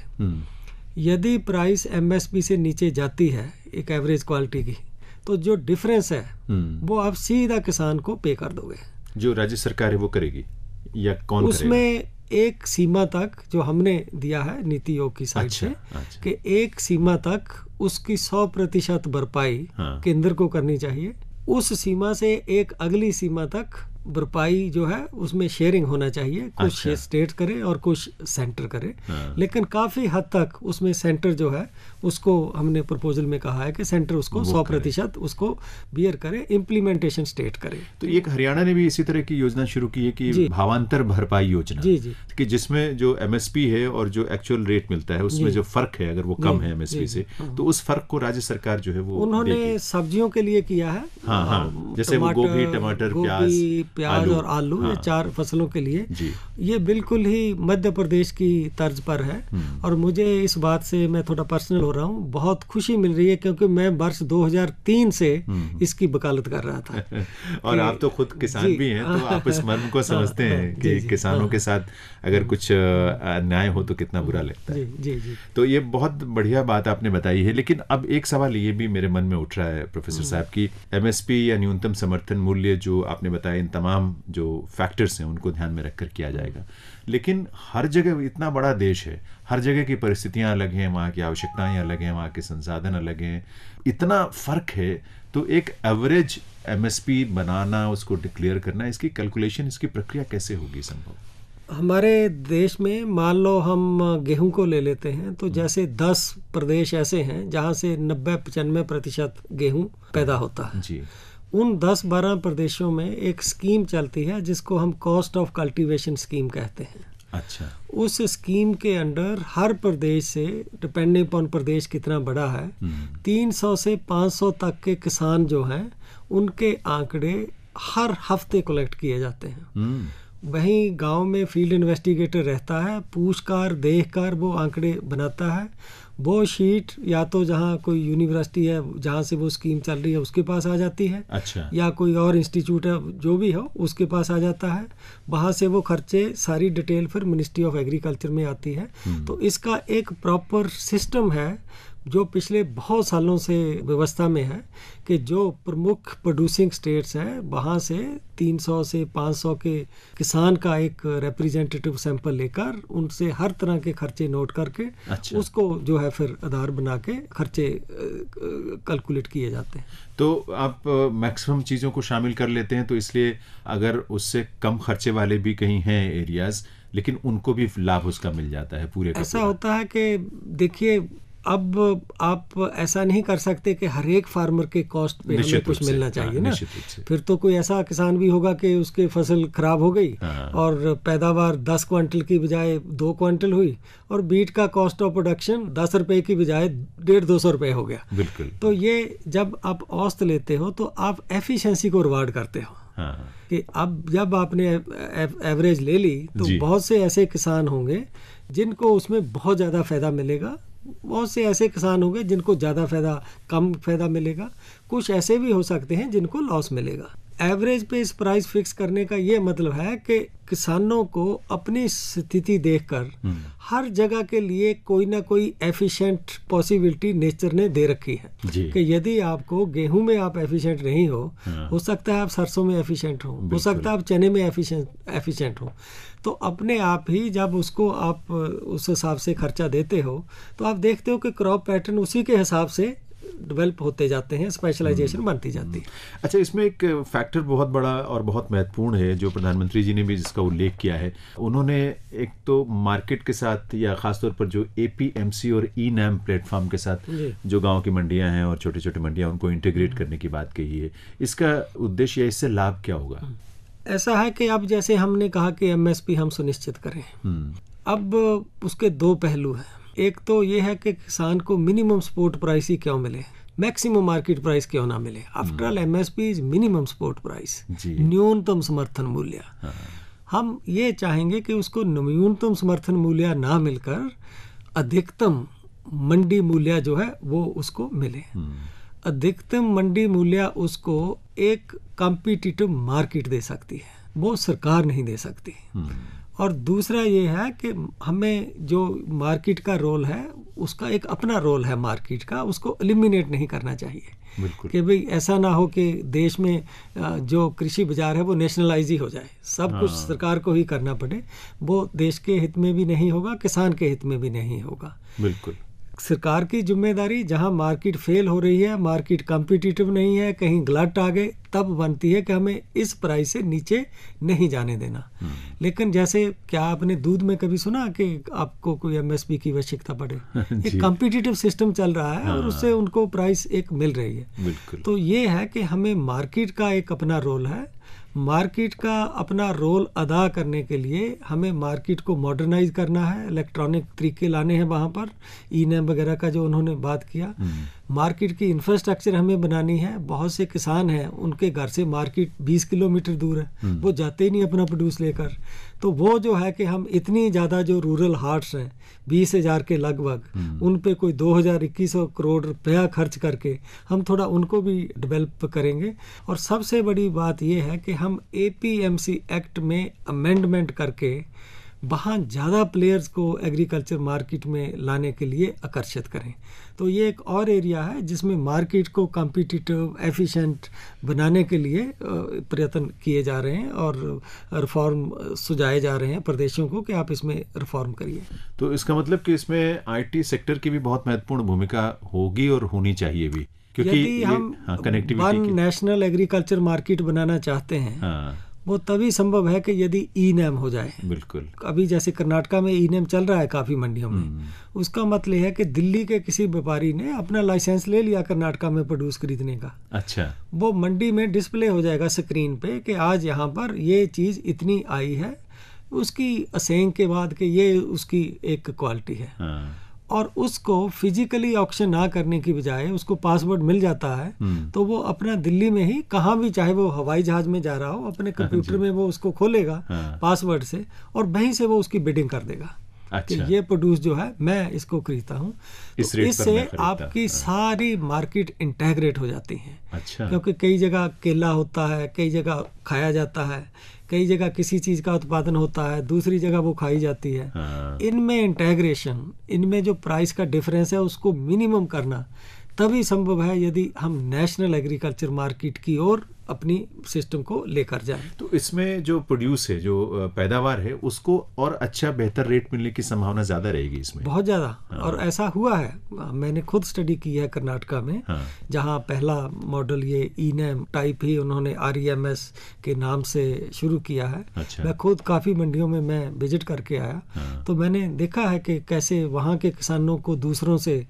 यदि प्राइस एमएसपी से नीचे जाती है एक एवरेज क्वालिटी की, तो जो डिफरेंस है वो आप सीधा किसान को पे कर दोगे। जो राज्य सरकार है वो करेगी या कौन उसमें करेगा? एक सीमा तक जो हमने दिया है नीति आयोग की साइड से कि एक सीमा तक उसकी 100% भरपाई केंद्र को करनी चाहिए। उस सीमा से एक अगली सीमा तक भरपाई जो है उसमें शेयरिंग होना चाहिए। कुछ स्टेट करे और कुछ सेंटर करे, लेकिन काफी हद तक उसमें सेंटर जो है उसको हमने प्रपोजल में कहा है कि सेंटर उसको 100% उसको बियर करे, इम्प्लीमेंटेशन स्टेट करे। तो एक हरियाणा ने भी इसी तरह की योजना शुरू की है कि भावांतर भरपाई योजना। जी। कि जिसमें जो एमएसपी है और जो एक्चुअल रेट मिलता है उसमें जो फर्क है अगर वो कम है एमएसपी से, तो उस फर्क को राज्य सरकार जो है वो उन्होंने सब्जियों के लिए किया है। जैसे वो गोभी, टमाटर, प्याज और आलू, ये 4 फसलों के लिए। ये बिल्कुल ही मध्य प्रदेश की तर्ज पर है। और मुझे इस बात से, मैं थोड़ा पर्सनल हो रहा हूँ, बहुत खुशी मिल रही है क्योंकि मैं वर्ष 2003 से इसकी वकालत कर रहा था। और आप तो खुद किसान भी हैं, तो आप इस मर्म को समझते हैं कि किसानों के साथ अगर कुछ अन्याय हो तो कितना बुरा लगता है। जी। तो ये बहुत बढ़िया बात आपने बताई है। लेकिन अब एक सवाल ये भी मेरे मन में उठ रहा है प्रोफेसर साहब की एमएसपी या न्यूनतम समर्थन मूल्य जो आपने बताया, इन तमाम जो फैक्टर्स हैं उनको ध्यान में रखकर किया जाएगा, लेकिन हर जगह इतना बड़ा देश है, हर जगह की परिस्थितियां अलग हैं, वहाँ की आवश्यकताएं अलग हैं, वहाँ के संसाधन अलग हैं, इतना फर्क है। तो एक एवरेज एमएसपी बनाना, उसको डिक्लेयर करना, इसकी कैलकुलेशन, इसकी प्रक्रिया कैसे होगी संभव? हमारे देश में मान लो हम गेहूं को ले लेते हैं, तो जैसे 10 प्रदेश ऐसे हैं जहां से 90-95% गेहूं पैदा होता है जी। उन 10-12 प्रदेशों में एक स्कीम चलती है जिसको हम कॉस्ट ऑफ कल्टीवेशन स्कीम कहते हैं। अच्छा। उस स्कीम के अंडर हर प्रदेश से, डिपेंडिंग अपॉन प्रदेश कितना बड़ा है, 300 से 500 तक के किसान जो हैं उनके आंकड़े हर हफ्ते कलेक्ट किए जाते हैं। वहीं गांव में फील्ड इन्वेस्टिगेटर रहता है, पूछकर देखकर वो आंकड़े बनाता है। वो शीट या तो जहाँ कोई यूनिवर्सिटी है जहाँ से वो स्कीम चल रही है उसके पास आ जाती है, अच्छा, या कोई और इंस्टीट्यूट है जो भी हो उसके पास आ जाता है। वहाँ से वो खर्चे सारी डिटेल फिर मिनिस्ट्री ऑफ एग्रीकल्चर में आती है। तो इसका एक प्रॉपर सिस्टम है जो पिछले बहुत सालों से व्यवस्था में है कि जो प्रमुख प्रोड्यूसिंग स्टेट्स हैं वहाँ से 300 से 500 के किसान का एक रिप्रेजेंटेटिव सैंपल लेकर उनसे हर तरह के खर्चे नोट करके उसको जो है फिर आधार बना के खर्चे कैलकुलेट किए जाते हैं। तो आप मैक्सिमम चीज़ों को शामिल कर लेते हैं, तो इसलिए अगर उससे कम खर्चे वाले भी कहीं हैं एरियाज, लेकिन उनको भी लाभ उसका मिल जाता है पूरे का। ऐसा होता है कि देखिए अब आप ऐसा नहीं कर सकते कि हर एक फार्मर के कॉस्ट पे हमें कुछ मिलना चाहिए ना, फिर तो कोई ऐसा किसान भी होगा कि उसकी फसल खराब हो गई और पैदावार 10 क्विंटल की बजाय 2 क्विंटल हुई और बीट का कॉस्ट ऑफ प्रोडक्शन 10 रुपए की बजाय 150-200 रुपए हो गया। बिल्कुल। तो ये जब आप औसत लेते हो तो आप एफिशिएंसी को रिवार्ड करते हो कि अब जब आपने एवरेज ले ली तो बहुत से ऐसे किसान होंगे जिनको उसमें बहुत ज़्यादा फायदा मिलेगा, बहुत से ऐसे किसान होंगे जिनको ज़्यादा फायदा कम फायदा मिलेगा, कुछ ऐसे भी हो सकते हैं जिनको लॉस मिलेगा। एवरेज पे इस प्राइस फिक्स करने का ये मतलब है कि किसानों को अपनी स्थिति देखकर हर जगह के लिए कोई ना कोई एफिशिएंट पॉसिबिलिटी नेचर ने दे रखी है कि यदि आपको गेहूं में आप एफिशिएंट नहीं हो सकता है आप सरसों में एफिशिएंट हो सकता है आप चने में एफिशिएंट हो। तो अपने आप ही जब उसको आप उस हिसाब से खर्चा देते हो तो आप देखते हो कि क्रॉप पैटर्न उसी के हिसाब से डेवलप होते जाते हैं, स्पेशलाइजेशन बनती जाती है। अच्छा, इसमें एक फैक्टर बहुत बड़ा और बहुत महत्वपूर्ण है जो प्रधानमंत्री जी ने भी जिसका उल्लेख किया है। उन्होंने एक तो मार्केट के साथ या खासतौर पर जो APMC और ई-नैम प्लेटफॉर्म के साथ जो गांव की मंडियां हैं और छोटी छोटी मंडियां उनको इंटीग्रेट करने की बात कही है। इसका उद्देश्य या इससे लाभ क्या होगा? ऐसा है कि अब जैसे हमने कहा कि MSP हम सुनिश्चित करें, अब उसके 2 पहलू हैं। एक तो ये है कि किसान को मिनिमम सपोर्ट प्राइस ही क्यों मिले, मैक्सिमम मार्केट प्राइस क्यों ना मिले। After all MSP is minimum support price, न्यूनतम समर्थन मूल्य। हम ये चाहेंगे कि उसको न्यूनतम समर्थन मूल्य ना मिलकर अधिकतम मंडी मूल्य जो है वो उसको मिले। अधिकतम मंडी मूल्य उसको एक कॉम्पिटिटिव मार्केट दे सकती है, वो सरकार नहीं दे सकती। और दूसरा ये है कि हमें जो मार्केट का रोल है उसका एक अपना रोल है मार्केट का, उसको एलिमिनेट नहीं करना चाहिए कि भाई ऐसा ना हो कि देश में जो कृषि बाजार है वो नेशनलाइज ही हो जाए, सब कुछ सरकार को ही करना पड़े। वो देश के हित में भी नहीं होगा, किसान के हित में भी नहीं होगा। बिल्कुल। सरकार की जिम्मेदारी जहां मार्केट फेल हो रही है, मार्केट कॉम्पिटिटिव नहीं है, कहीं गलत आ गए, तब बनती है कि हमें इस प्राइस से नीचे नहीं जाने देना। लेकिन जैसे क्या आपने दूध में कभी सुना कि आपको कोई MSP की आवश्यकता पड़े? एक कॉम्पिटिटिव सिस्टम चल रहा है और उससे उनको प्राइस एक मिल रही है। तो ये है कि हमें मार्केट का एक अपना रोल है। मार्केट का अपना रोल अदा करने के लिए हमें मार्केट को मॉडर्नाइज करना है, इलेक्ट्रॉनिक तरीके लाने हैं वहाँ पर, ई-नैम वगैरह का जो उन्होंने बात किया। मार्केट की इंफ्रास्ट्रक्चर हमें बनानी है। बहुत से किसान हैं उनके घर से मार्केट 20 किलोमीटर दूर है, वो जाते ही नहीं अपना प्रोड्यूस लेकर। तो वो जो है कि हम इतनी ज़्यादा जो रूरल हार्ट्स हैं 20,000 के लगभग, उन पे कोई 2,000-2,100 करोड़ रुपया खर्च करके हम थोड़ा उनको भी डेवलप करेंगे। और सबसे बड़ी बात ये है कि हम APMC एक्ट में अमेंडमेंट करके वहाँ ज़्यादा प्लेयर्स को एग्रीकल्चर मार्केट में लाने के लिए आकर्षित करें। तो ये एक और एरिया है जिसमें मार्केट को कॉम्पिटिटिव एफिशिएंट बनाने के लिए प्रयत्न किए जा रहे हैं और रिफॉर्म सुझाए जा रहे हैं प्रदेशों को कि आप इसमें रिफॉर्म करिए। तो इसका मतलब कि इसमें IT सेक्टर की भी बहुत महत्वपूर्ण भूमिका होगी और होनी चाहिए भी, क्योंकि यदि हम वन नेशनल एग्रीकल्चर मार्केट बनाना चाहते हैं वो तभी संभव है कि यदि ई-नैम हो जाए। बिल्कुल। अभी जैसे कर्नाटका में ई-नैम चल रहा है काफ़ी मंडियों में, उसका मतलब है कि दिल्ली के किसी व्यापारी ने अपना लाइसेंस ले लिया कर्नाटका में प्रोड्यूस खरीदने का। अच्छा। वो मंडी में डिस्प्ले हो जाएगा स्क्रीन पे कि आज यहाँ पर ये चीज़ इतनी आई है, उसकी असेंग के बाद कि ये उसकी एक क्वालिटी है। और उसको फिजिकली ऑक्शन ना करने की बजाय उसको पासवर्ड मिल जाता है, तो वो अपना दिल्ली में ही कहाँ भी, चाहे वो हवाई जहाज में जा रहा हो, अपने कंप्यूटर में वो उसको खोलेगा पासवर्ड से और वहीं से वो उसकी बिडिंग कर देगा। अच्छा। कि ये प्रोड्यूस जो है मैं इसको खरीदता हूँ, तो इससे आपकी सारी मार्केट इंटेग्रेट हो जाती है। अच्छा। क्योंकि कई जगह केला होता है, कई जगह खाया जाता है, कई जगह किसी चीज़ का उत्पादन होता है, दूसरी जगह वो खाई जाती है। इनमें इंटेग्रेशन, इनमें जो प्राइस का डिफरेंस है उसको मिनिमम करना तभी संभव है यदि हम नेशनल एग्रीकल्चर मार्केट की ओर अपनी सिस्टम को लेकर जाएं। तो इसमें जो प्रोड्यूस है, जो पैदावार है, उसको और अच्छा बेहतर रेट मिलने की संभावना ज्यादा रहेगी इसमें, बहुत ज्यादा। और ऐसा हुआ है, मैंने खुद स्टडी की है कर्नाटका में, जहां पहला मॉडल ये ईनेम टाइप ही उन्होंने REMS के नाम से शुरू किया है। अच्छा। मैं खुद काफी मंडियों में मैं विजिट करके आया, तो मैंने देखा है कि कैसे वहाँ के किसानों को दूसरों से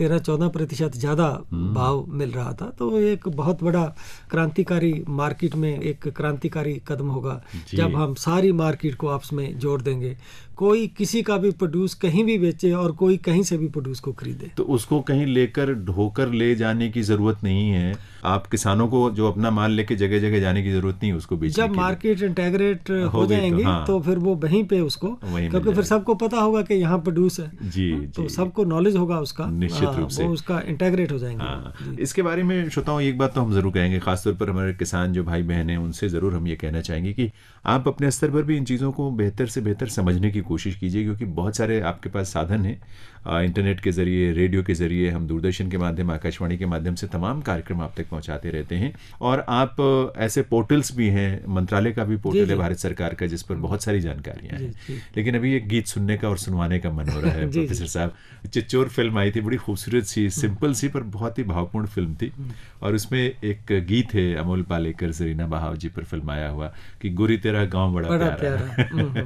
13-14% ज़्यादा भाव मिल रहा था। तो एक बहुत बड़ा क्रांतिकारी मार्केट में एक क्रांतिकारी कदम होगा जब हम सारी मार्केट को आपस में जोड़ देंगे। कोई किसी का भी प्रोड्यूस कहीं भी बेचे और कोई कहीं से भी प्रोड्यूस को खरीदे, तो उसको कहीं लेकर ढोकर ले जाने की जरूरत नहीं है। आप किसानों को जो अपना माल लेके जगह जगह जाने की जरूरत नहीं है उसको बेचने जब मार्केट इंटेग्रेट हो जाएंगी तो फिर वो वहीं पे उसको, क्योंकि फिर सबको पता होगा कि यहाँ प्रोड्यूस है जी, तो सबको नॉलेज होगा उसका, निश्चित रूप से वो उसका इंटेग्रेट हो जाएंगे। इसके बारे में श्रोताओं एक बात तो हम जरूर कहेंगे, खासतौर पर हमारे किसान जो भाई बहन हैं उनसे जरूर हम ये कहना चाहेंगे कि आप अपने स्तर पर भी इन चीज़ों को बेहतर से बेहतर समझने की कोशिश कीजिए, क्योंकि बहुत सारे आपके पास साधन हैं, इंटरनेट के ज़रिए, रेडियो के ज़रिए, हम दूरदर्शन के माध्यम, आकाशवाणी के माध्यम से तमाम कार्यक्रम आप तक पहुंचाते रहते हैं। और आप ऐसे पोर्टल्स भी हैं, मंत्रालय का भी पोर्टल है भारत सरकार का, जिस पर बहुत सारी जानकारियां हैं। लेकिन अभी एक गीत सुनने का और सुनवाने का मन हो रहा है प्रोफेसर साहब। चिच्चोर फिल्म आई थी, बड़ी खूबसूरत सी, सिंपल सी पर बहुत ही भावपूर्ण फिल्म थी, और उसमें एक गीत है अमोल पालेकर, जरीना बहाव जी पर फिल्माया हुआ कि गोरी तेरा गाँव बड़ा प्यारा।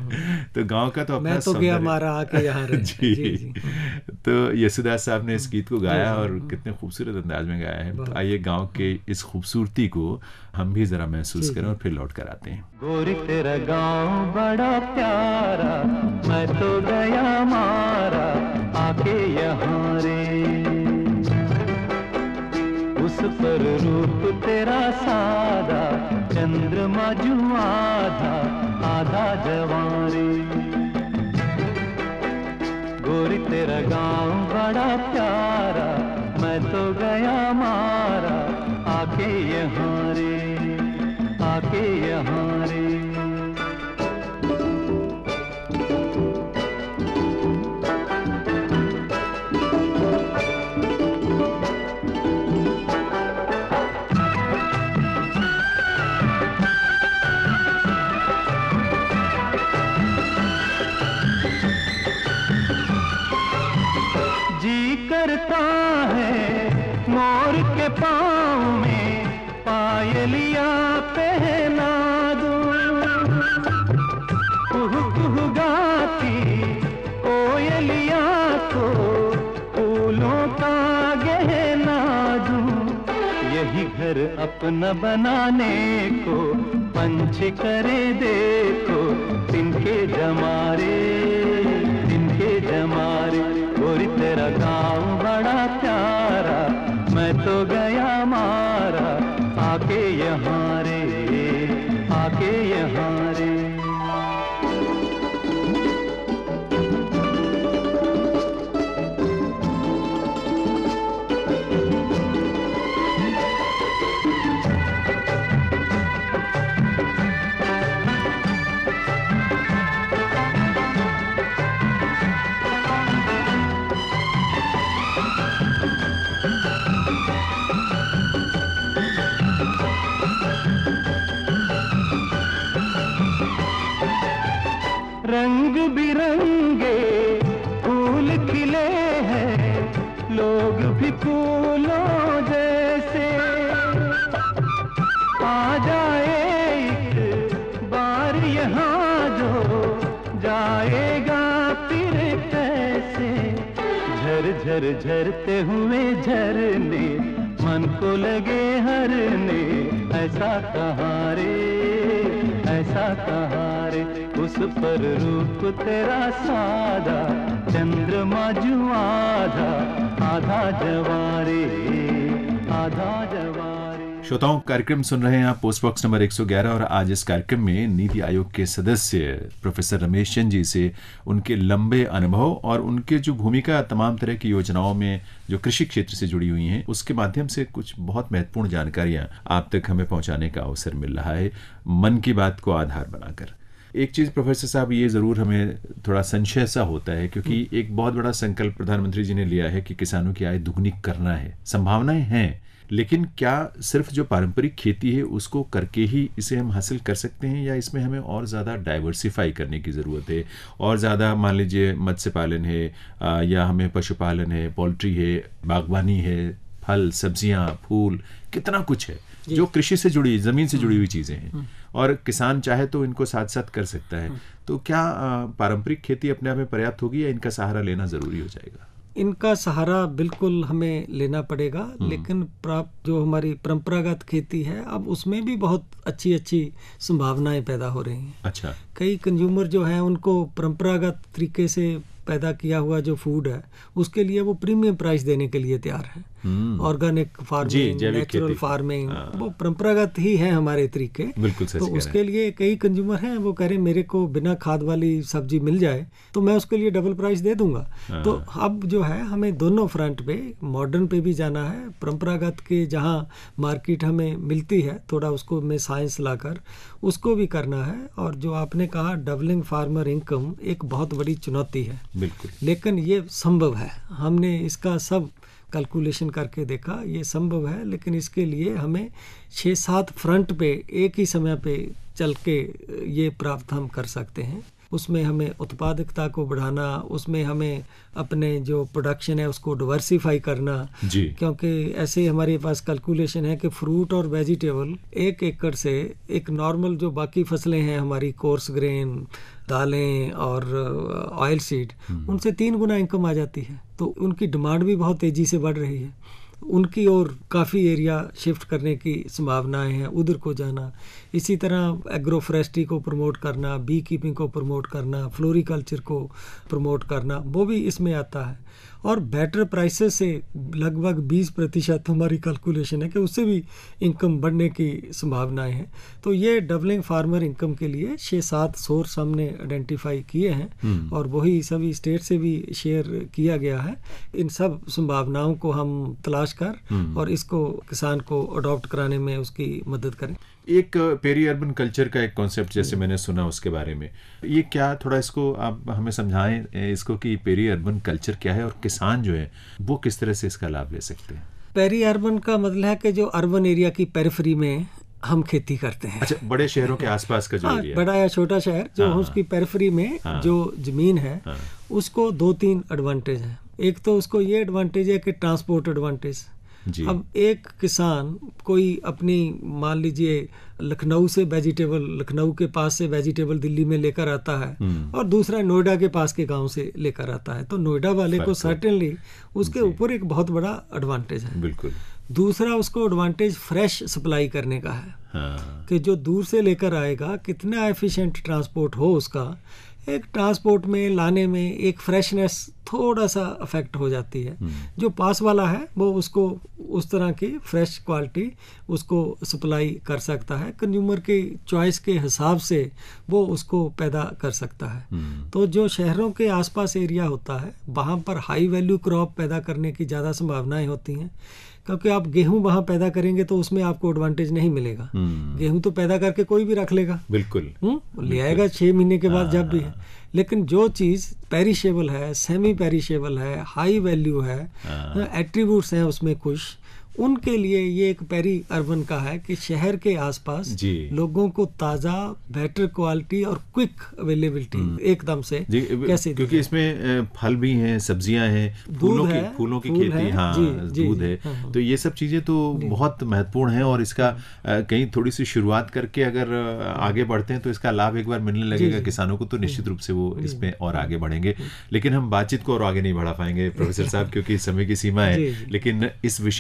तो गाँव का तो अपना तो गया मारा आके यहाँ जी। तो यशुदास साहब ने इस गीत को गाया और कितने खूबसूरत अंदाज में गाया है। तो आइए गांव के इस खूबसूरती को हम भी जरा महसूस करें और फिर लौट कर आते हैं। गोरी तेरा गांव बड़ा प्यारा, मैं तो गया मारा आके यहाँ रे, उस पर रूप तेरा सादा, चंद्रमा जू आधा आधा जवारे। गोरी तेरा गांव बड़ा प्यारा, मैं तो गया मारा आके यहाँ रे, आके यहाँ रे। करता है मोर के पाँव में पायलिया पहना दूं, कुहू कुहू गाती कोयलिया को फूलों का गहना दूं। यही घर अपना बनाने को पंछी करे देखो, तिनके जमारे, तिनके जमारे। गोरी तेरा गाँव बड़ा प्यारा, मैं तो गया मारा आके यहाँ रे, आके यहाँ रे। रंग बिरंगे फूल खिले हैं, लोग भी फूलों जैसे। आ जाए एक बार यहाँ जो जाएगा फिर कैसे। झर झर झरते हुए झरने मन को लगे हरने, ऐसा कहाँ रे, ऐसा कहाँ रे। उस पर रूप तेरा सादा, चंद्र माजू आधा आधा जवारे आधा जवारे। श्रोताओं, कार्यक्रम सुन रहे हैं आप पोस्ट बॉक्स नंबर 111 और आज इस कार्यक्रम में नीति आयोग के सदस्य प्रोफेसर रमेश चंद जी से उनके लंबे अनुभव और उनके जो भूमिका तमाम तरह की योजनाओं में जो कृषि क्षेत्र से जुड़ी हुई हैं उसके माध्यम से कुछ बहुत महत्वपूर्ण जानकारियां आप तक हमें पहुंचाने का अवसर मिल रहा है, मन की बात को आधार बनाकर। एक चीज़ प्रोफेसर साहब, ये ज़रूर हमें थोड़ा संशय सा होता है क्योंकि एक बहुत बड़ा संकल्प प्रधानमंत्री जी ने लिया है कि किसानों की आय दुगनी करना है। संभावनाएं हैं, लेकिन क्या सिर्फ जो पारंपरिक खेती है उसको करके ही इसे हम हासिल कर सकते हैं या इसमें हमें और ज़्यादा डाइवर्सिफाई करने की ज़रूरत है? और ज़्यादा मान लीजिए मत्स्य पालन है या हमें पशुपालन है, पोल्ट्री है, बागवानी है, फल सब्जियां, फूल, कितना कुछ है जो कृषि से जुड़ी, ज़मीन से जुड़ी हुई चीज़ें हैं और किसान चाहे तो इनको साथ साथ कर सकता है। तो क्या पारंपरिक खेती अपने आप में पर्याप्त होगी या इनका सहारा लेना ज़रूरी हो जाएगा? इनका सहारा बिल्कुल हमें लेना पड़ेगा, लेकिन जो हमारी परंपरागत खेती है अब उसमें भी बहुत अच्छी अच्छी संभावनाएं पैदा हो रही हैं। अच्छा, कई कंज्यूमर जो हैं उनको परंपरागत तरीके से पैदा किया हुआ जो फूड है उसके लिए वो प्रीमियम प्राइस देने के लिए तैयार है। ऑर्गेनिक फार्मिंग, नेचुरल फार्मिंग, वो परंपरागत ही है हमारे तरीके। बिल्कुल सही। तो उसके लिए कई कंज्यूमर हैं वो कह रहे हैं मेरे को बिना खाद वाली सब्जी मिल जाए तो मैं उसके लिए डबल प्राइस दे दूंगा। तो अब जो है हमें दोनों फ्रंट पे, मॉडर्न पे भी जाना है, परंपरागत के जहाँ मार्केट हमें मिलती है थोड़ा उसको में साइंस लाकर उसको भी करना है। और जो आपने कहा डबलिंग फार्मर इनकम एक बहुत बड़ी चुनौती है, बिल्कुल, लेकिन ये संभव है। हमने इसका सब कैलकुलेशन करके देखा, ये संभव है, लेकिन इसके लिए हमें 6-7 फ्रंट पे एक ही समय पे चल के ये प्राप्त हम कर सकते हैं। उसमें हमें उत्पादकता को बढ़ाना, उसमें हमें अपने जो प्रोडक्शन है उसको डाइवर्सिफाई करना जी। क्योंकि ऐसे हमारे पास कैलकुलेशन है कि फ्रूट और वेजिटेबल 1 एकड़ से एक नॉर्मल जो बाकी फसलें हैं हमारी कोर्स ग्रेन, दालें और ऑयल सीड, उनसे 3 गुना इनकम आ जाती है। तो उनकी डिमांड भी बहुत तेज़ी से बढ़ रही है। उनकी ओर काफ़ी एरिया शिफ्ट करने की संभावनाएं हैं, उधर को जाना। इसी तरह एग्रो फॉरेस्ट्री को प्रमोट करना, बी कीपिंग को प्रमोट करना, फ्लोरिकल्चर को प्रमोट करना, वो भी इसमें आता है। और बेटर प्राइसेस से लगभग 20% हमारी कैलकुलेशन है कि उससे भी इनकम बढ़ने की संभावनाएं हैं। तो ये डबलिंग फार्मर इनकम के लिए 6-7 सोर्स हमने आइडेंटिफाई किए हैं और वही सभी स्टेट से भी शेयर किया गया है। इन सब संभावनाओं को हम तलाश कर और इसको किसान को अडॉप्ट कराने में उसकी मदद करें। एक पेरी अर्बन कल्चर का एक कॉन्सेप्ट जैसे मैंने सुना उसके बारे में, ये क्या, थोड़ा इसको आप हमें समझाएं इसको कि पेरी अर्बन कल्चर क्या है और किसान जो है वो किस तरह से इसका लाभ ले सकते हैं? पेरी अर्बन का मतलब है कि जो अर्बन एरिया की पेरिफेरी में हम खेती करते हैं। अच्छा, बड़े शहरों के आसपास का जो एरिया, बड़ा या छोटा शहर जो उसकी पेरिफेरी में जो जमीन है उसको 2-3 एडवांटेज है। एक तो उसको ये एडवांटेज है कि ट्रांसपोर्ट एडवांटेज। अब एक किसान कोई अपनी मान लीजिए लखनऊ से वेजिटेबल, लखनऊ के पास से वेजिटेबल दिल्ली में लेकर आता है और दूसरा नोएडा के पास के गांव से लेकर आता है, तो नोएडा वाले को सर्टेनली उसके ऊपर एक बहुत बड़ा एडवांटेज है। बिल्कुल। दूसरा उसको एडवांटेज फ्रेश सप्लाई करने का है कि जो दूर से लेकर आएगा कितना एफिशिएंट ट्रांसपोर्ट हो उसका, एक ट्रांसपोर्ट में लाने में एक फ्रेशनेस थोड़ा सा अफेक्ट हो जाती है। जो पास वाला है वो उसको उस तरह की फ्रेश क्वालिटी उसको सप्लाई कर सकता है, कंज्यूमर की चॉइस के हिसाब से वो उसको पैदा कर सकता है। तो जो शहरों के आसपास एरिया होता है वहाँ पर हाई वैल्यू क्रॉप पैदा करने की ज़्यादा संभावनाएं होती हैं, क्योंकि आप गेहूं वहाँ पैदा करेंगे तो उसमें आपको एडवांटेज नहीं मिलेगा। गेहूं तो पैदा करके कोई भी रख लेगा, बिल्कुल ले आएगा 6 महीने के बाद जब भी है। लेकिन जो चीज़ पेरिशेबल है, सेमी पेरिशेबल है, हाई वैल्यू है, एट्रीब्यूट्स हैं उसमें कुछ, उनके लिए ये एक पेरी अर्बन का है कि शहर के आसपास लोगों को ताज़ा, बेटर क्वालिटी और क्विक अवेलेबिलिटी एकदम से कैसे, क्योंकि इसमें फल भी हैं, सब्जियां हैं, फूलों की खेती, दूध है, तो ये सब चीज़ें तो बहुत महत्वपूर्ण हैं। और इसका कहीं थोड़ी सी शुरुआत करके अगर आगे बढ़ते हैं तो इसका लाभ एक बार मिलने लगेगा किसानों को, तो निश्चित रूप से वो इसमें और आगे बढ़ेंगे। लेकिन हम बातचीत को और आगे नहीं बढ़ा पाएंगे प्रोफेसर साहब, क्योंकि समय की सीमा है। लेकिन इस विषय में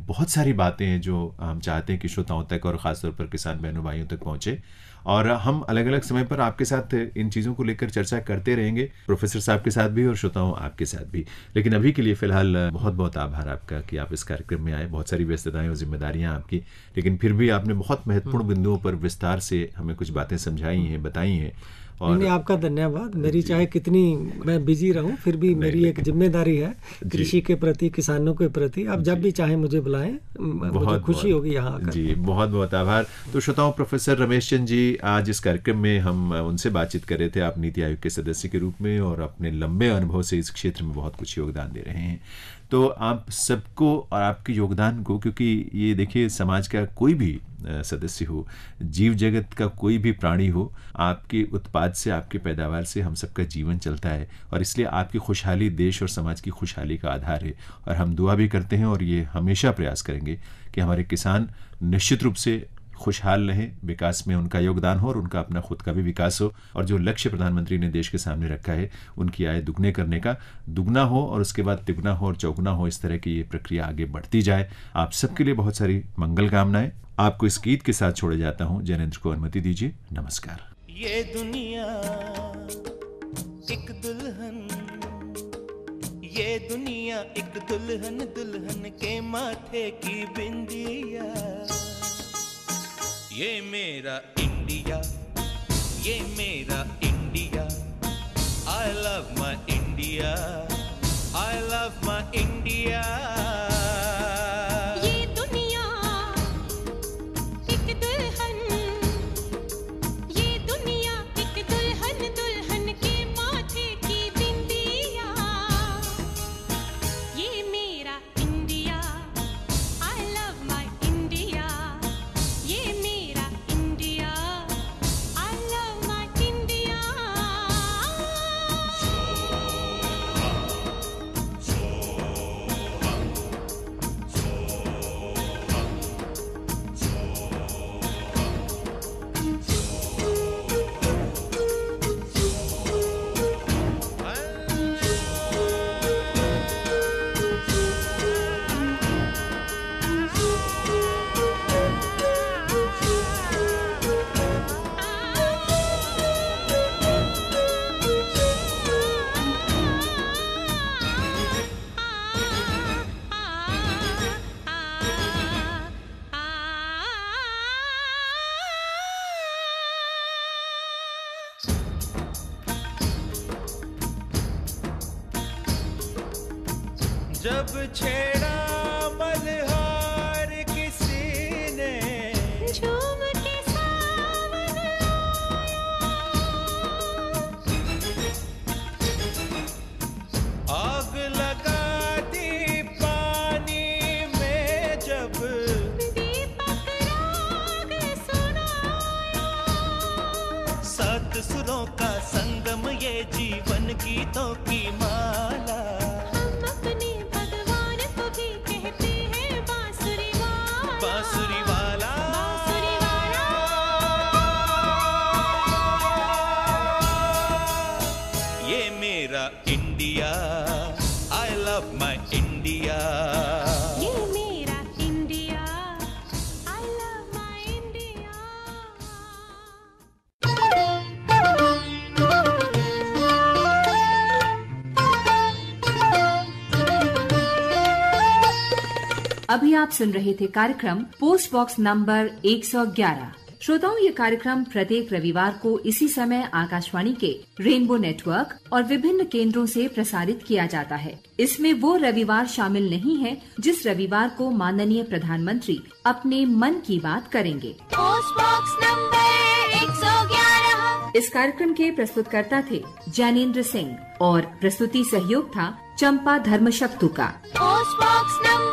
बहुत सारी बातें हैं जो हम चाहते हैं कि श्रोताओं तक और ख़ासतौर पर किसान बहनों भाइयों तक पहुँचे, और हम अलग अलग समय पर आपके साथ इन चीज़ों को लेकर चर्चा करते रहेंगे, प्रोफेसर साहब के साथ भी और श्रोताओं आपके साथ भी। लेकिन अभी के लिए फ़िलहाल बहुत बहुत आभार आपका कि आप इस कार्यक्रम में आए। बहुत सारी व्यस्तताएं और जिम्मेदारियां आपकी, लेकिन फिर भी आपने बहुत महत्वपूर्ण बिंदुओं पर विस्तार से हमें कुछ बातें समझाई हैं, बताई हैं। और नहीं, आपका धन्यवाद। मेरी चाहे कितनी मैं बिजी रहूं, फिर भी मेरी एक जिम्मेदारी है कृषि के प्रति, किसानों के प्रति। आप जब भी चाहें मुझे बुलाएं, मुझे खुशी होगी यहाँ आकर। जी, बहुत बहुत आभार। तो श्रोताओं, प्रोफेसर रमेश चंद्र जी आज इस कार्यक्रम में हम उनसे बातचीत कर रहे थे। आप नीति आयोग के सदस्य के रूप में और अपने लंबे अनुभव से इस क्षेत्र में बहुत कुछ योगदान दे रहे हैं। तो आप सबको और आपके योगदान को, क्योंकि ये देखिए समाज का कोई भी सदस्य हो, जीव जगत का कोई भी प्राणी हो, आपके उत्पाद से, आपके पैदावार से हम सबका जीवन चलता है, और इसलिए आपकी खुशहाली देश और समाज की खुशहाली का आधार है। और हम दुआ भी करते हैं और ये हमेशा प्रयास करेंगे कि हमारे किसान निश्चित रूप से खुशहाल रहें, विकास में उनका योगदान हो और उनका अपना खुद का भी विकास हो, और जो लक्ष्य प्रधानमंत्री ने देश के सामने रखा है उनकी आय दुगने करने का, दुगना हो और उसके बाद तिगुना हो और चौगुना हो, इस तरह की ये प्रक्रिया आगे बढ़ती जाए। आप सबके लिए बहुत सारी मंगल कामनाएं। आपको इस गीत के साथ छोड़े जाता हूं। जैनेंद्र को अनुमति दीजिए। नमस्कार। ये दुनिया एक दुल्हन, ये दुनिया एक दुल्हन, दुल्हन के माथे की बिंदिया। ये मेरा इंडिया, ये मेरा India. I love my India, I love my India। ये दुनिया एक दुल्हन, ये दुनिया एक दुल्हन, दुल्हन के माथे की बिंदिया। ये मेरा India, I love my India। ये मेरा India, I love my India। जब छेड़ा मल्हार किसी ने, झूम के सावन आग लगा दी पानी में, जब दीपक राग सुनाया। सात सुरों का संगम, ये जीवन गीतों की माला। हम अपने भगवान को भी कहते हैं बांसुरी वाला, बांसुरी वाला, बांसुरी वाला। ये मेरा India, I love my India। ये मेरा India, I love my India। अभी आप सुन रहे थे कार्यक्रम पोस्ट बॉक्स नंबर 111। श्रोताओं, ये कार्यक्रम प्रत्येक रविवार को इसी समय आकाशवाणी के रेनबो नेटवर्क और विभिन्न केंद्रों से प्रसारित किया जाता है। इसमें वो रविवार शामिल नहीं है जिस रविवार को माननीय प्रधानमंत्री अपने मन की बात करेंगे। Post box number 111। इस कार्यक्रम के प्रस्तुतकर्ता थे जैनेंद्र सिंह और प्रस्तुति सहयोग था चंपा धर्मशक्तु का। Post box number